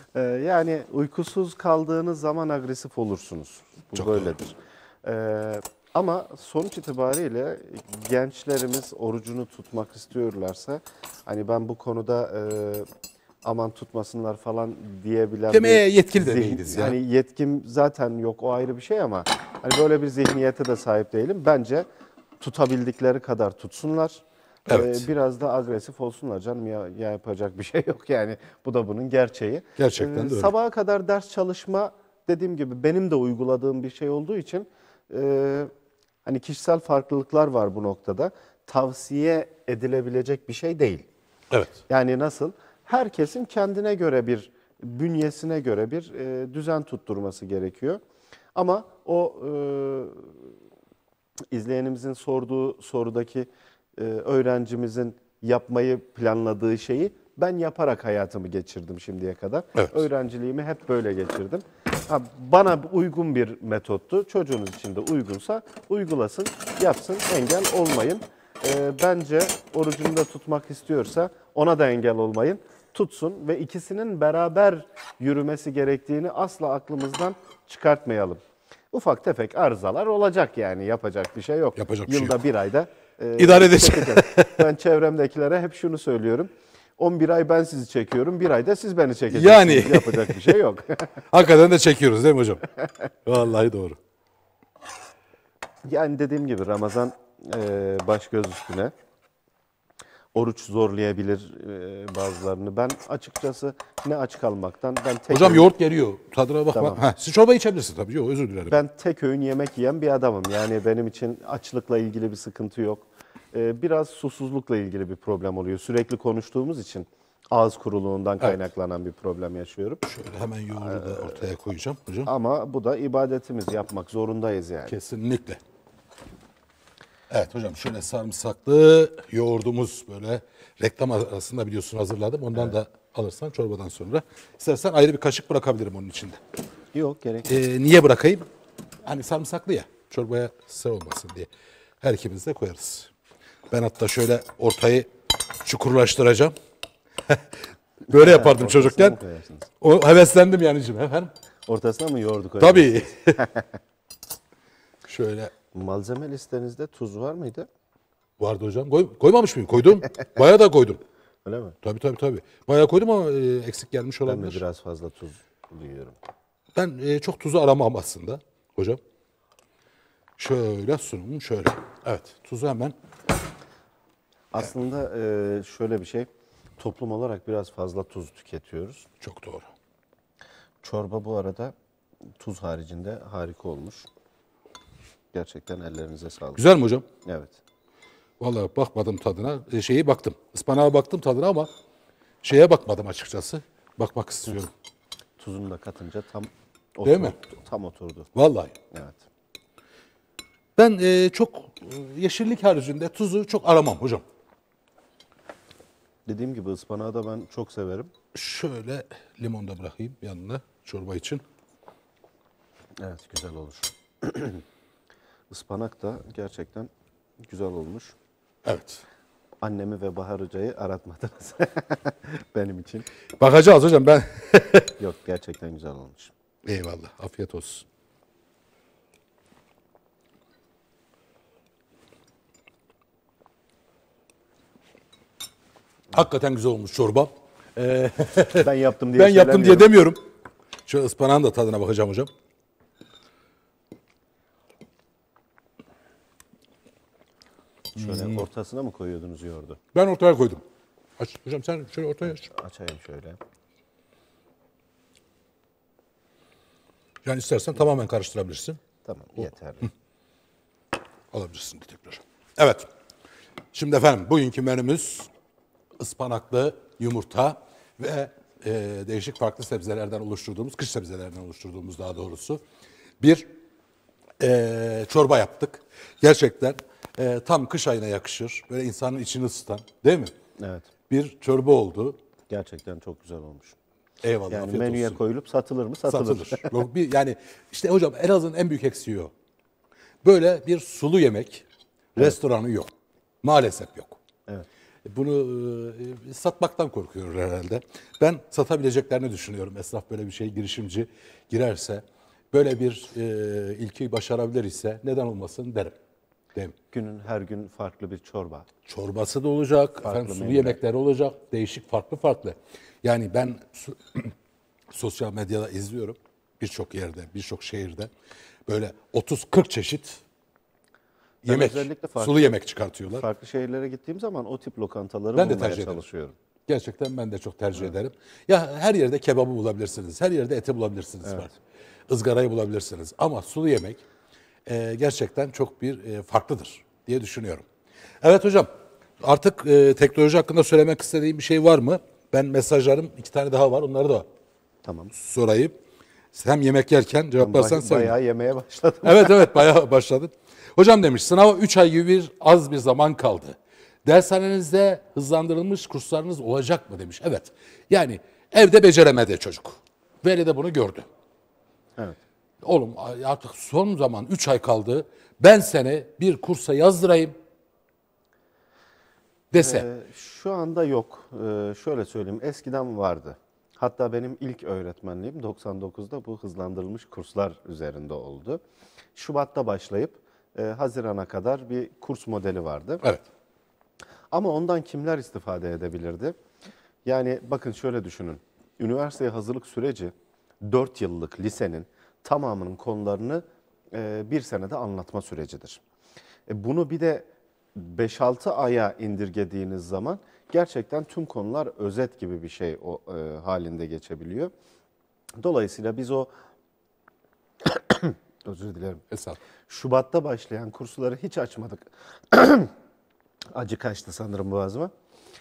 Ee, yani uykusuz kaldığınız zaman agresif olursunuz. Bu Çok böyledir. Ee, ama sonuç itibariyle gençlerimiz orucunu tutmak istiyorlarsa, hani ben bu konuda e, aman tutmasınlar falan diyebilen Demeye bir yetkili de zihin- değiliz ya. Hani yetkim zaten yok, o ayrı bir şey, ama hani böyle bir zihniyete de sahip değilim. Bence tutabildikleri kadar tutsunlar. Evet. Ee, biraz da agresif olsunlar canım, ya, ya yapacak bir şey yok yani, bu da bunun gerçeği. Gerçekten de öyle. Sabaha kadar ders çalışma, dediğim gibi benim de uyguladığım bir şey olduğu için e, hani kişisel farklılıklar var bu noktada. Tavsiye edilebilecek bir şey değil. Evet. Yani nasıl? Herkesin kendine göre bir, bünyesine göre bir e, düzen tutturması gerekiyor. Ama o e, izleyenimizin sorduğu sorudaki e, öğrencimizin yapmayı planladığı şeyi ben yaparak hayatımı geçirdim şimdiye kadar. Evet. Öğrenciliğimi hep böyle geçirdim. Ha, bana uygun bir metottu. Çocuğunuz için de uygunsa uygulasın, yapsın, engel olmayın. E, bence orucunu da tutmak istiyorsa ona da engel olmayın. Tutsun ve ikisinin beraber yürümesi gerektiğini asla aklımızdan çıkartmayalım. Ufak tefek arızalar olacak yani, yapacak bir şey yok. Yapacak bir şey Yılda yok. bir ayda e, İdare edeceğiz. çekeceğiz. Ben çevremdekilere hep şunu söylüyorum. on bir ay ben sizi çekiyorum, bir ayda siz beni çekeceksiniz. Yani. Yapacak bir şey yok. Hakikaten de çekiyoruz değil mi hocam? Vallahi doğru. Yani dediğim gibi Ramazan e, baş göz üstüne. Oruç zorlayabilir e, bazılarını. Ben açıkçası ne aç kalmaktan, ben tek Hocam öğün- yoğurt geliyor. Tadına bakma. Tamam. Ha, siz çorba içebilirsiniz tabii. Yok, özür dilerim. Ben tek öğün yemek yiyen bir adamım. Yani benim için açlıkla ilgili bir sıkıntı yok. Ee, biraz susuzlukla ilgili bir problem oluyor. Sürekli konuştuğumuz için ağız kuruluğundan kaynaklanan bir problem yaşıyorum. Şöyle hemen yoğurdu da ortaya koyacağım hocam. Ama bu da ibadetimiz, yapmak zorundayız yani. Kesinlikle. Evet hocam, şöyle sarımsaklı yoğurdumuz, böyle reklam arasında biliyorsun hazırladım. Ondan da alırsan çorbadan sonra. İstersen ayrı bir kaşık bırakabilirim onun içinde. Yok, gerek yok. Ee, niye bırakayım? Hani sarımsaklı ya, çorbaya sığ olmasın diye. Her ikimiz de koyarız. Ben hatta şöyle ortayı çukurlaştıracağım. Böyle yapardım Ortasına çocukken. mı koyarsınız? O heveslendim yani şimdi efendim. Ortasına mı yoğurdu koyarsınız? Tabii. Şöyle Malzeme listenizde tuz var mıydı? vardı hocam. Koy, koymamış mıyım? Koydum. Bayağı da koydum. Öyle mi? Tabii tabii tabii. Bayağı koydum ama e, eksik gelmiş Ben de olabilir. biraz fazla tuz duyuyorum. Ben e, çok tuzu aramam aslında hocam. Şöyle sunumum şöyle. Evet, tuzu hemen. Aslında e, şöyle bir şey, toplum olarak biraz fazla tuz tüketiyoruz. Çok doğru. Çorba bu arada tuz haricinde harika olmuş. Gerçekten ellerinize sağlık. Güzel mi hocam? Evet. Vallahi bakmadım tadına. E, şeyi baktım. Ispanağa baktım tadına ama şeye bakmadım açıkçası. Bakmak istiyorum. Tuzunu da katınca tam oturdu. Değil mi? Tam oturdu. Vallahi. Evet. Ben e, çok e, yeşillik haricinde tuzu çok aramam hocam. Dediğim gibi ıspanağı da ben çok severim. Şöyle limon da bırakayım yanına çorba için. Evet, güzel olur. Ispanak da gerçekten güzel olmuş. Evet. Annemi ve Bahar Hoca'yı aratmadınız benim için. Bakacağız hocam ben. Yok, gerçekten güzel olmuş. Eyvallah. Afiyet olsun. Hakikaten güzel olmuş çorba. Ee, Ben yaptım diye ben yaptım diye söylemiyorum. demiyorum. Şöyle ıspanağın da tadına bakacağım hocam. Şöyle ortasına mı koyuyordunuz yoğurdu? Ben ortaya koydum. Aç hocam, sen şöyle ortaya aç. Açayım şöyle. Yani istersen tamamen karıştırabilirsin. Tamam, yeterli. Alabilirsin tekrar. Evet. Şimdi efendim bugünkü menümüz ıspanaklı yumurta ve e, değişik farklı sebzelerden oluşturduğumuz, kış sebzelerden oluşturduğumuz daha doğrusu bir e, çorba yaptık. Gerçekten e, tam kış ayına yakışır. Böyle insanın içini ısıtan, değil mi? Evet. Bir çorba oldu. Gerçekten çok güzel olmuş. Eyvallah. Yani afiyet menüye olsun. koyulup satılır mı? Satılır. Satılır. Yok, bir, yani işte hocam Elazığ'ın en büyük eksiği o. Böyle bir sulu yemek restoranı yok. Maalesef yok. Evet. Bunu e, satmaktan korkuyor herhalde. Ben satabileceklerini düşünüyorum. Esnaf böyle bir şey, girişimci girerse, böyle bir e, ilkeyi başarabilir ise neden olmasın derim. Değil mi? Günün her gün farklı bir çorba. Çorbası da olacak, efendim, sulu menüler. yemekleri olacak, değişik, farklı farklı. Yani ben su- sosyal medyada izliyorum, birçok yerde, birçok şehirde böyle otuz kırk çeşit Ben yemek, özellikle farklı- sulu yemek çıkartıyorlar. Farklı şehirlere gittiğim zaman o tip lokantaları Ben de bulmaya tercih ederim. çalışıyorum. Gerçekten ben de çok tercih ederim. Ya her yerde kebabı bulabilirsiniz, her yerde eti bulabilirsiniz var. Izgarayı bulabilirsiniz. Ama sulu yemek e, gerçekten çok bir e, farklıdır diye düşünüyorum. Evet hocam, artık e, teknoloji hakkında söylemek istediğim bir şey var mı? Ben mesajlarım iki tane daha var, onları da Tamam. sorayım. Hem yemek yerken cevaplarsan Bay- sevinirim. Bayağı yemeye başladım. Evet evet bayağı başladın. Hocam demiş sınava üç ay gibi bir az bir zaman kaldı. Dershanenizde hızlandırılmış kurslarınız olacak mı demiş. Evet. Yani evde beceremedi çocuk. Veli de bunu gördü. Evet. Oğlum artık son zaman üç ay kaldı. Ben seni bir kursa yazdırayım dese. Ee, şu anda yok. Ee, şöyle söyleyeyim. Eskiden vardı. Hatta benim ilk öğretmenliğim doksan dokuzda bu hızlandırılmış kurslar üzerinde oldu. Şubat'ta başlayıp e, Haziran'a kadar bir kurs modeli vardı. Evet. Ama ondan kimler istifade edebilirdi? Yani bakın şöyle düşünün. Üniversiteye hazırlık süreci dört yıllık lisenin tamamının konularını e, bir senede anlatma sürecidir. E, bunu bir de beş altı aya indirgediğiniz zaman gerçekten tüm konular özet gibi bir şey o, e, halinde geçebiliyor. Dolayısıyla biz o özür dilerim. Esat. Şubat'ta başlayan kursları hiç açmadık. Acı kaçtı sanırım boğazıma.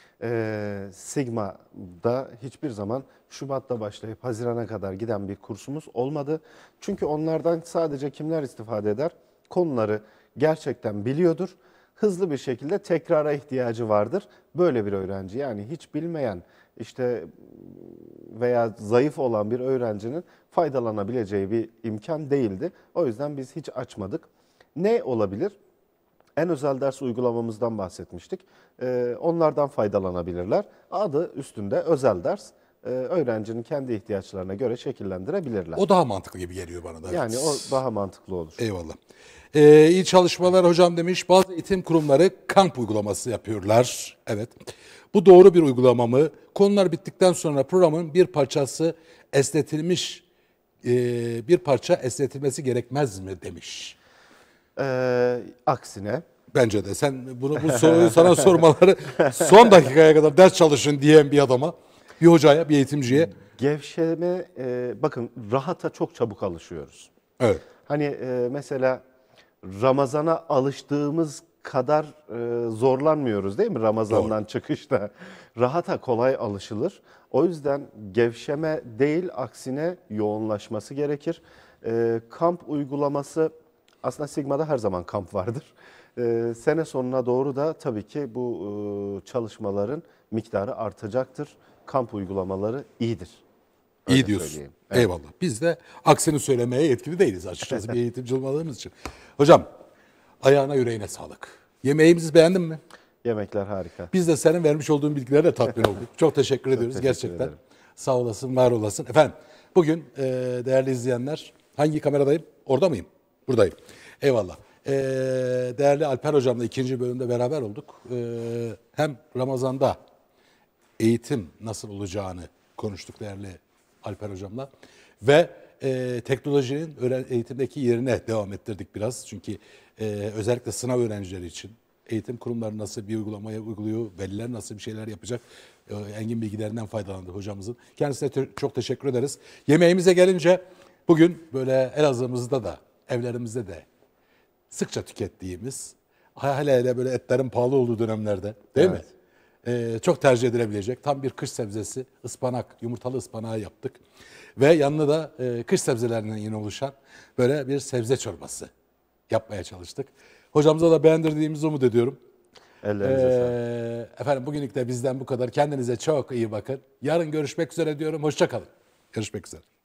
Ee, Sigma'da hiçbir zaman Şubat'ta başlayıp Haziran'a kadar giden bir kursumuz olmadı. Çünkü onlardan sadece kimler istifade eder? Konuları gerçekten biliyordur. Hızlı bir şekilde tekrara ihtiyacı vardır. Böyle bir öğrenci, yani hiç bilmeyen işte veya zayıf olan bir öğrencinin faydalanabileceği bir imkan değildi. O yüzden biz hiç açmadık. Ne olabilir? En özel ders uygulamamızdan bahsetmiştik. Ee, onlardan faydalanabilirler. Adı üstünde özel ders. Ee, öğrencinin kendi ihtiyaçlarına göre şekillendirebilirler. O daha mantıklı gibi geliyor bana da. Yani o daha mantıklı olur. Eyvallah. Ee, iyi çalışmalar hocam demiş. Bazı eğitim kurumları kamp uygulaması yapıyorlar. Evet. Bu doğru bir uygulama mı? Konular bittikten sonra programın bir parçası esnetilmiş, e, bir parça esnetilmesi gerekmez mi demiş. Ee, aksine Bence de. Sen bunu bu soruyu sana sormaları son dakikaya kadar ders çalışın diyen bir adama, bir hocaya, bir eğitimciye. gevşeme, e, bakın rahata çok çabuk alışıyoruz. Evet. Hani e, mesela Ramazan'a alıştığımız kadar e, zorlanmıyoruz değil mi Ramazan'dan çıkışta? Rahata kolay alışılır. O yüzden gevşeme değil, aksine yoğunlaşması gerekir. E, kamp uygulaması, aslında Sigma'da her zaman kamp vardır. E, sene sonuna doğru da tabii ki bu e, çalışmaların miktarı artacaktır. Kamp uygulamaları iyidir. Öyle İyi diyorsun. söyleyeyim. Eyvallah. Biz de aksini söylemeye yetkili değiliz açıkçası bir eğitimci olmadığımız için. Hocam ayağına yüreğine sağlık. Yemeğimizi beğendin mi? Yemekler harika. Biz de senin vermiş olduğun bilgilerle tatmin olduk. Çok teşekkür ediyoruz teşekkür gerçekten. ederim. Sağ olasın, var olasın. Efendim bugün e, değerli izleyenler, hangi kameradayım? Orada mıyım? Buradayım. Eyvallah. E, değerli Alper Hocam'la ikinci bölümde beraber olduk. E, hem Ramazan'da eğitim nasıl olacağını konuştuk değerli Alper Hocam'la. Ve e, teknolojinin öğren- eğitimdeki yerine devam ettirdik biraz. Çünkü e, özellikle sınav öğrencileri için eğitim kurumları nasıl bir uygulamaya uyguluyor, veliler nasıl bir şeyler yapacak, e, engin bilgilerinden faydalandı hocamızın. Kendisine te- çok teşekkür ederiz. Yemeğimize gelince bugün böyle Elazığ'ımızda da, evlerimizde de sıkça tükettiğimiz, hele hele böyle etlerin pahalı olduğu dönemlerde değil Evet. mi? Ee, çok tercih edilebilecek tam bir kış sebzesi ıspanak, yumurtalı ıspanağı yaptık. Ve yanına da e, kış sebzelerinden yine oluşan böyle bir sebze çorbası yapmaya çalıştık. Hocamıza da beğendirdiğimizi umut ediyorum. Ellerinize sağlık. Ee, efendim bugünlük de bizden bu kadar. Kendinize çok iyi bakın. Yarın görüşmek üzere diyorum. Hoşça kalın. Görüşmek üzere.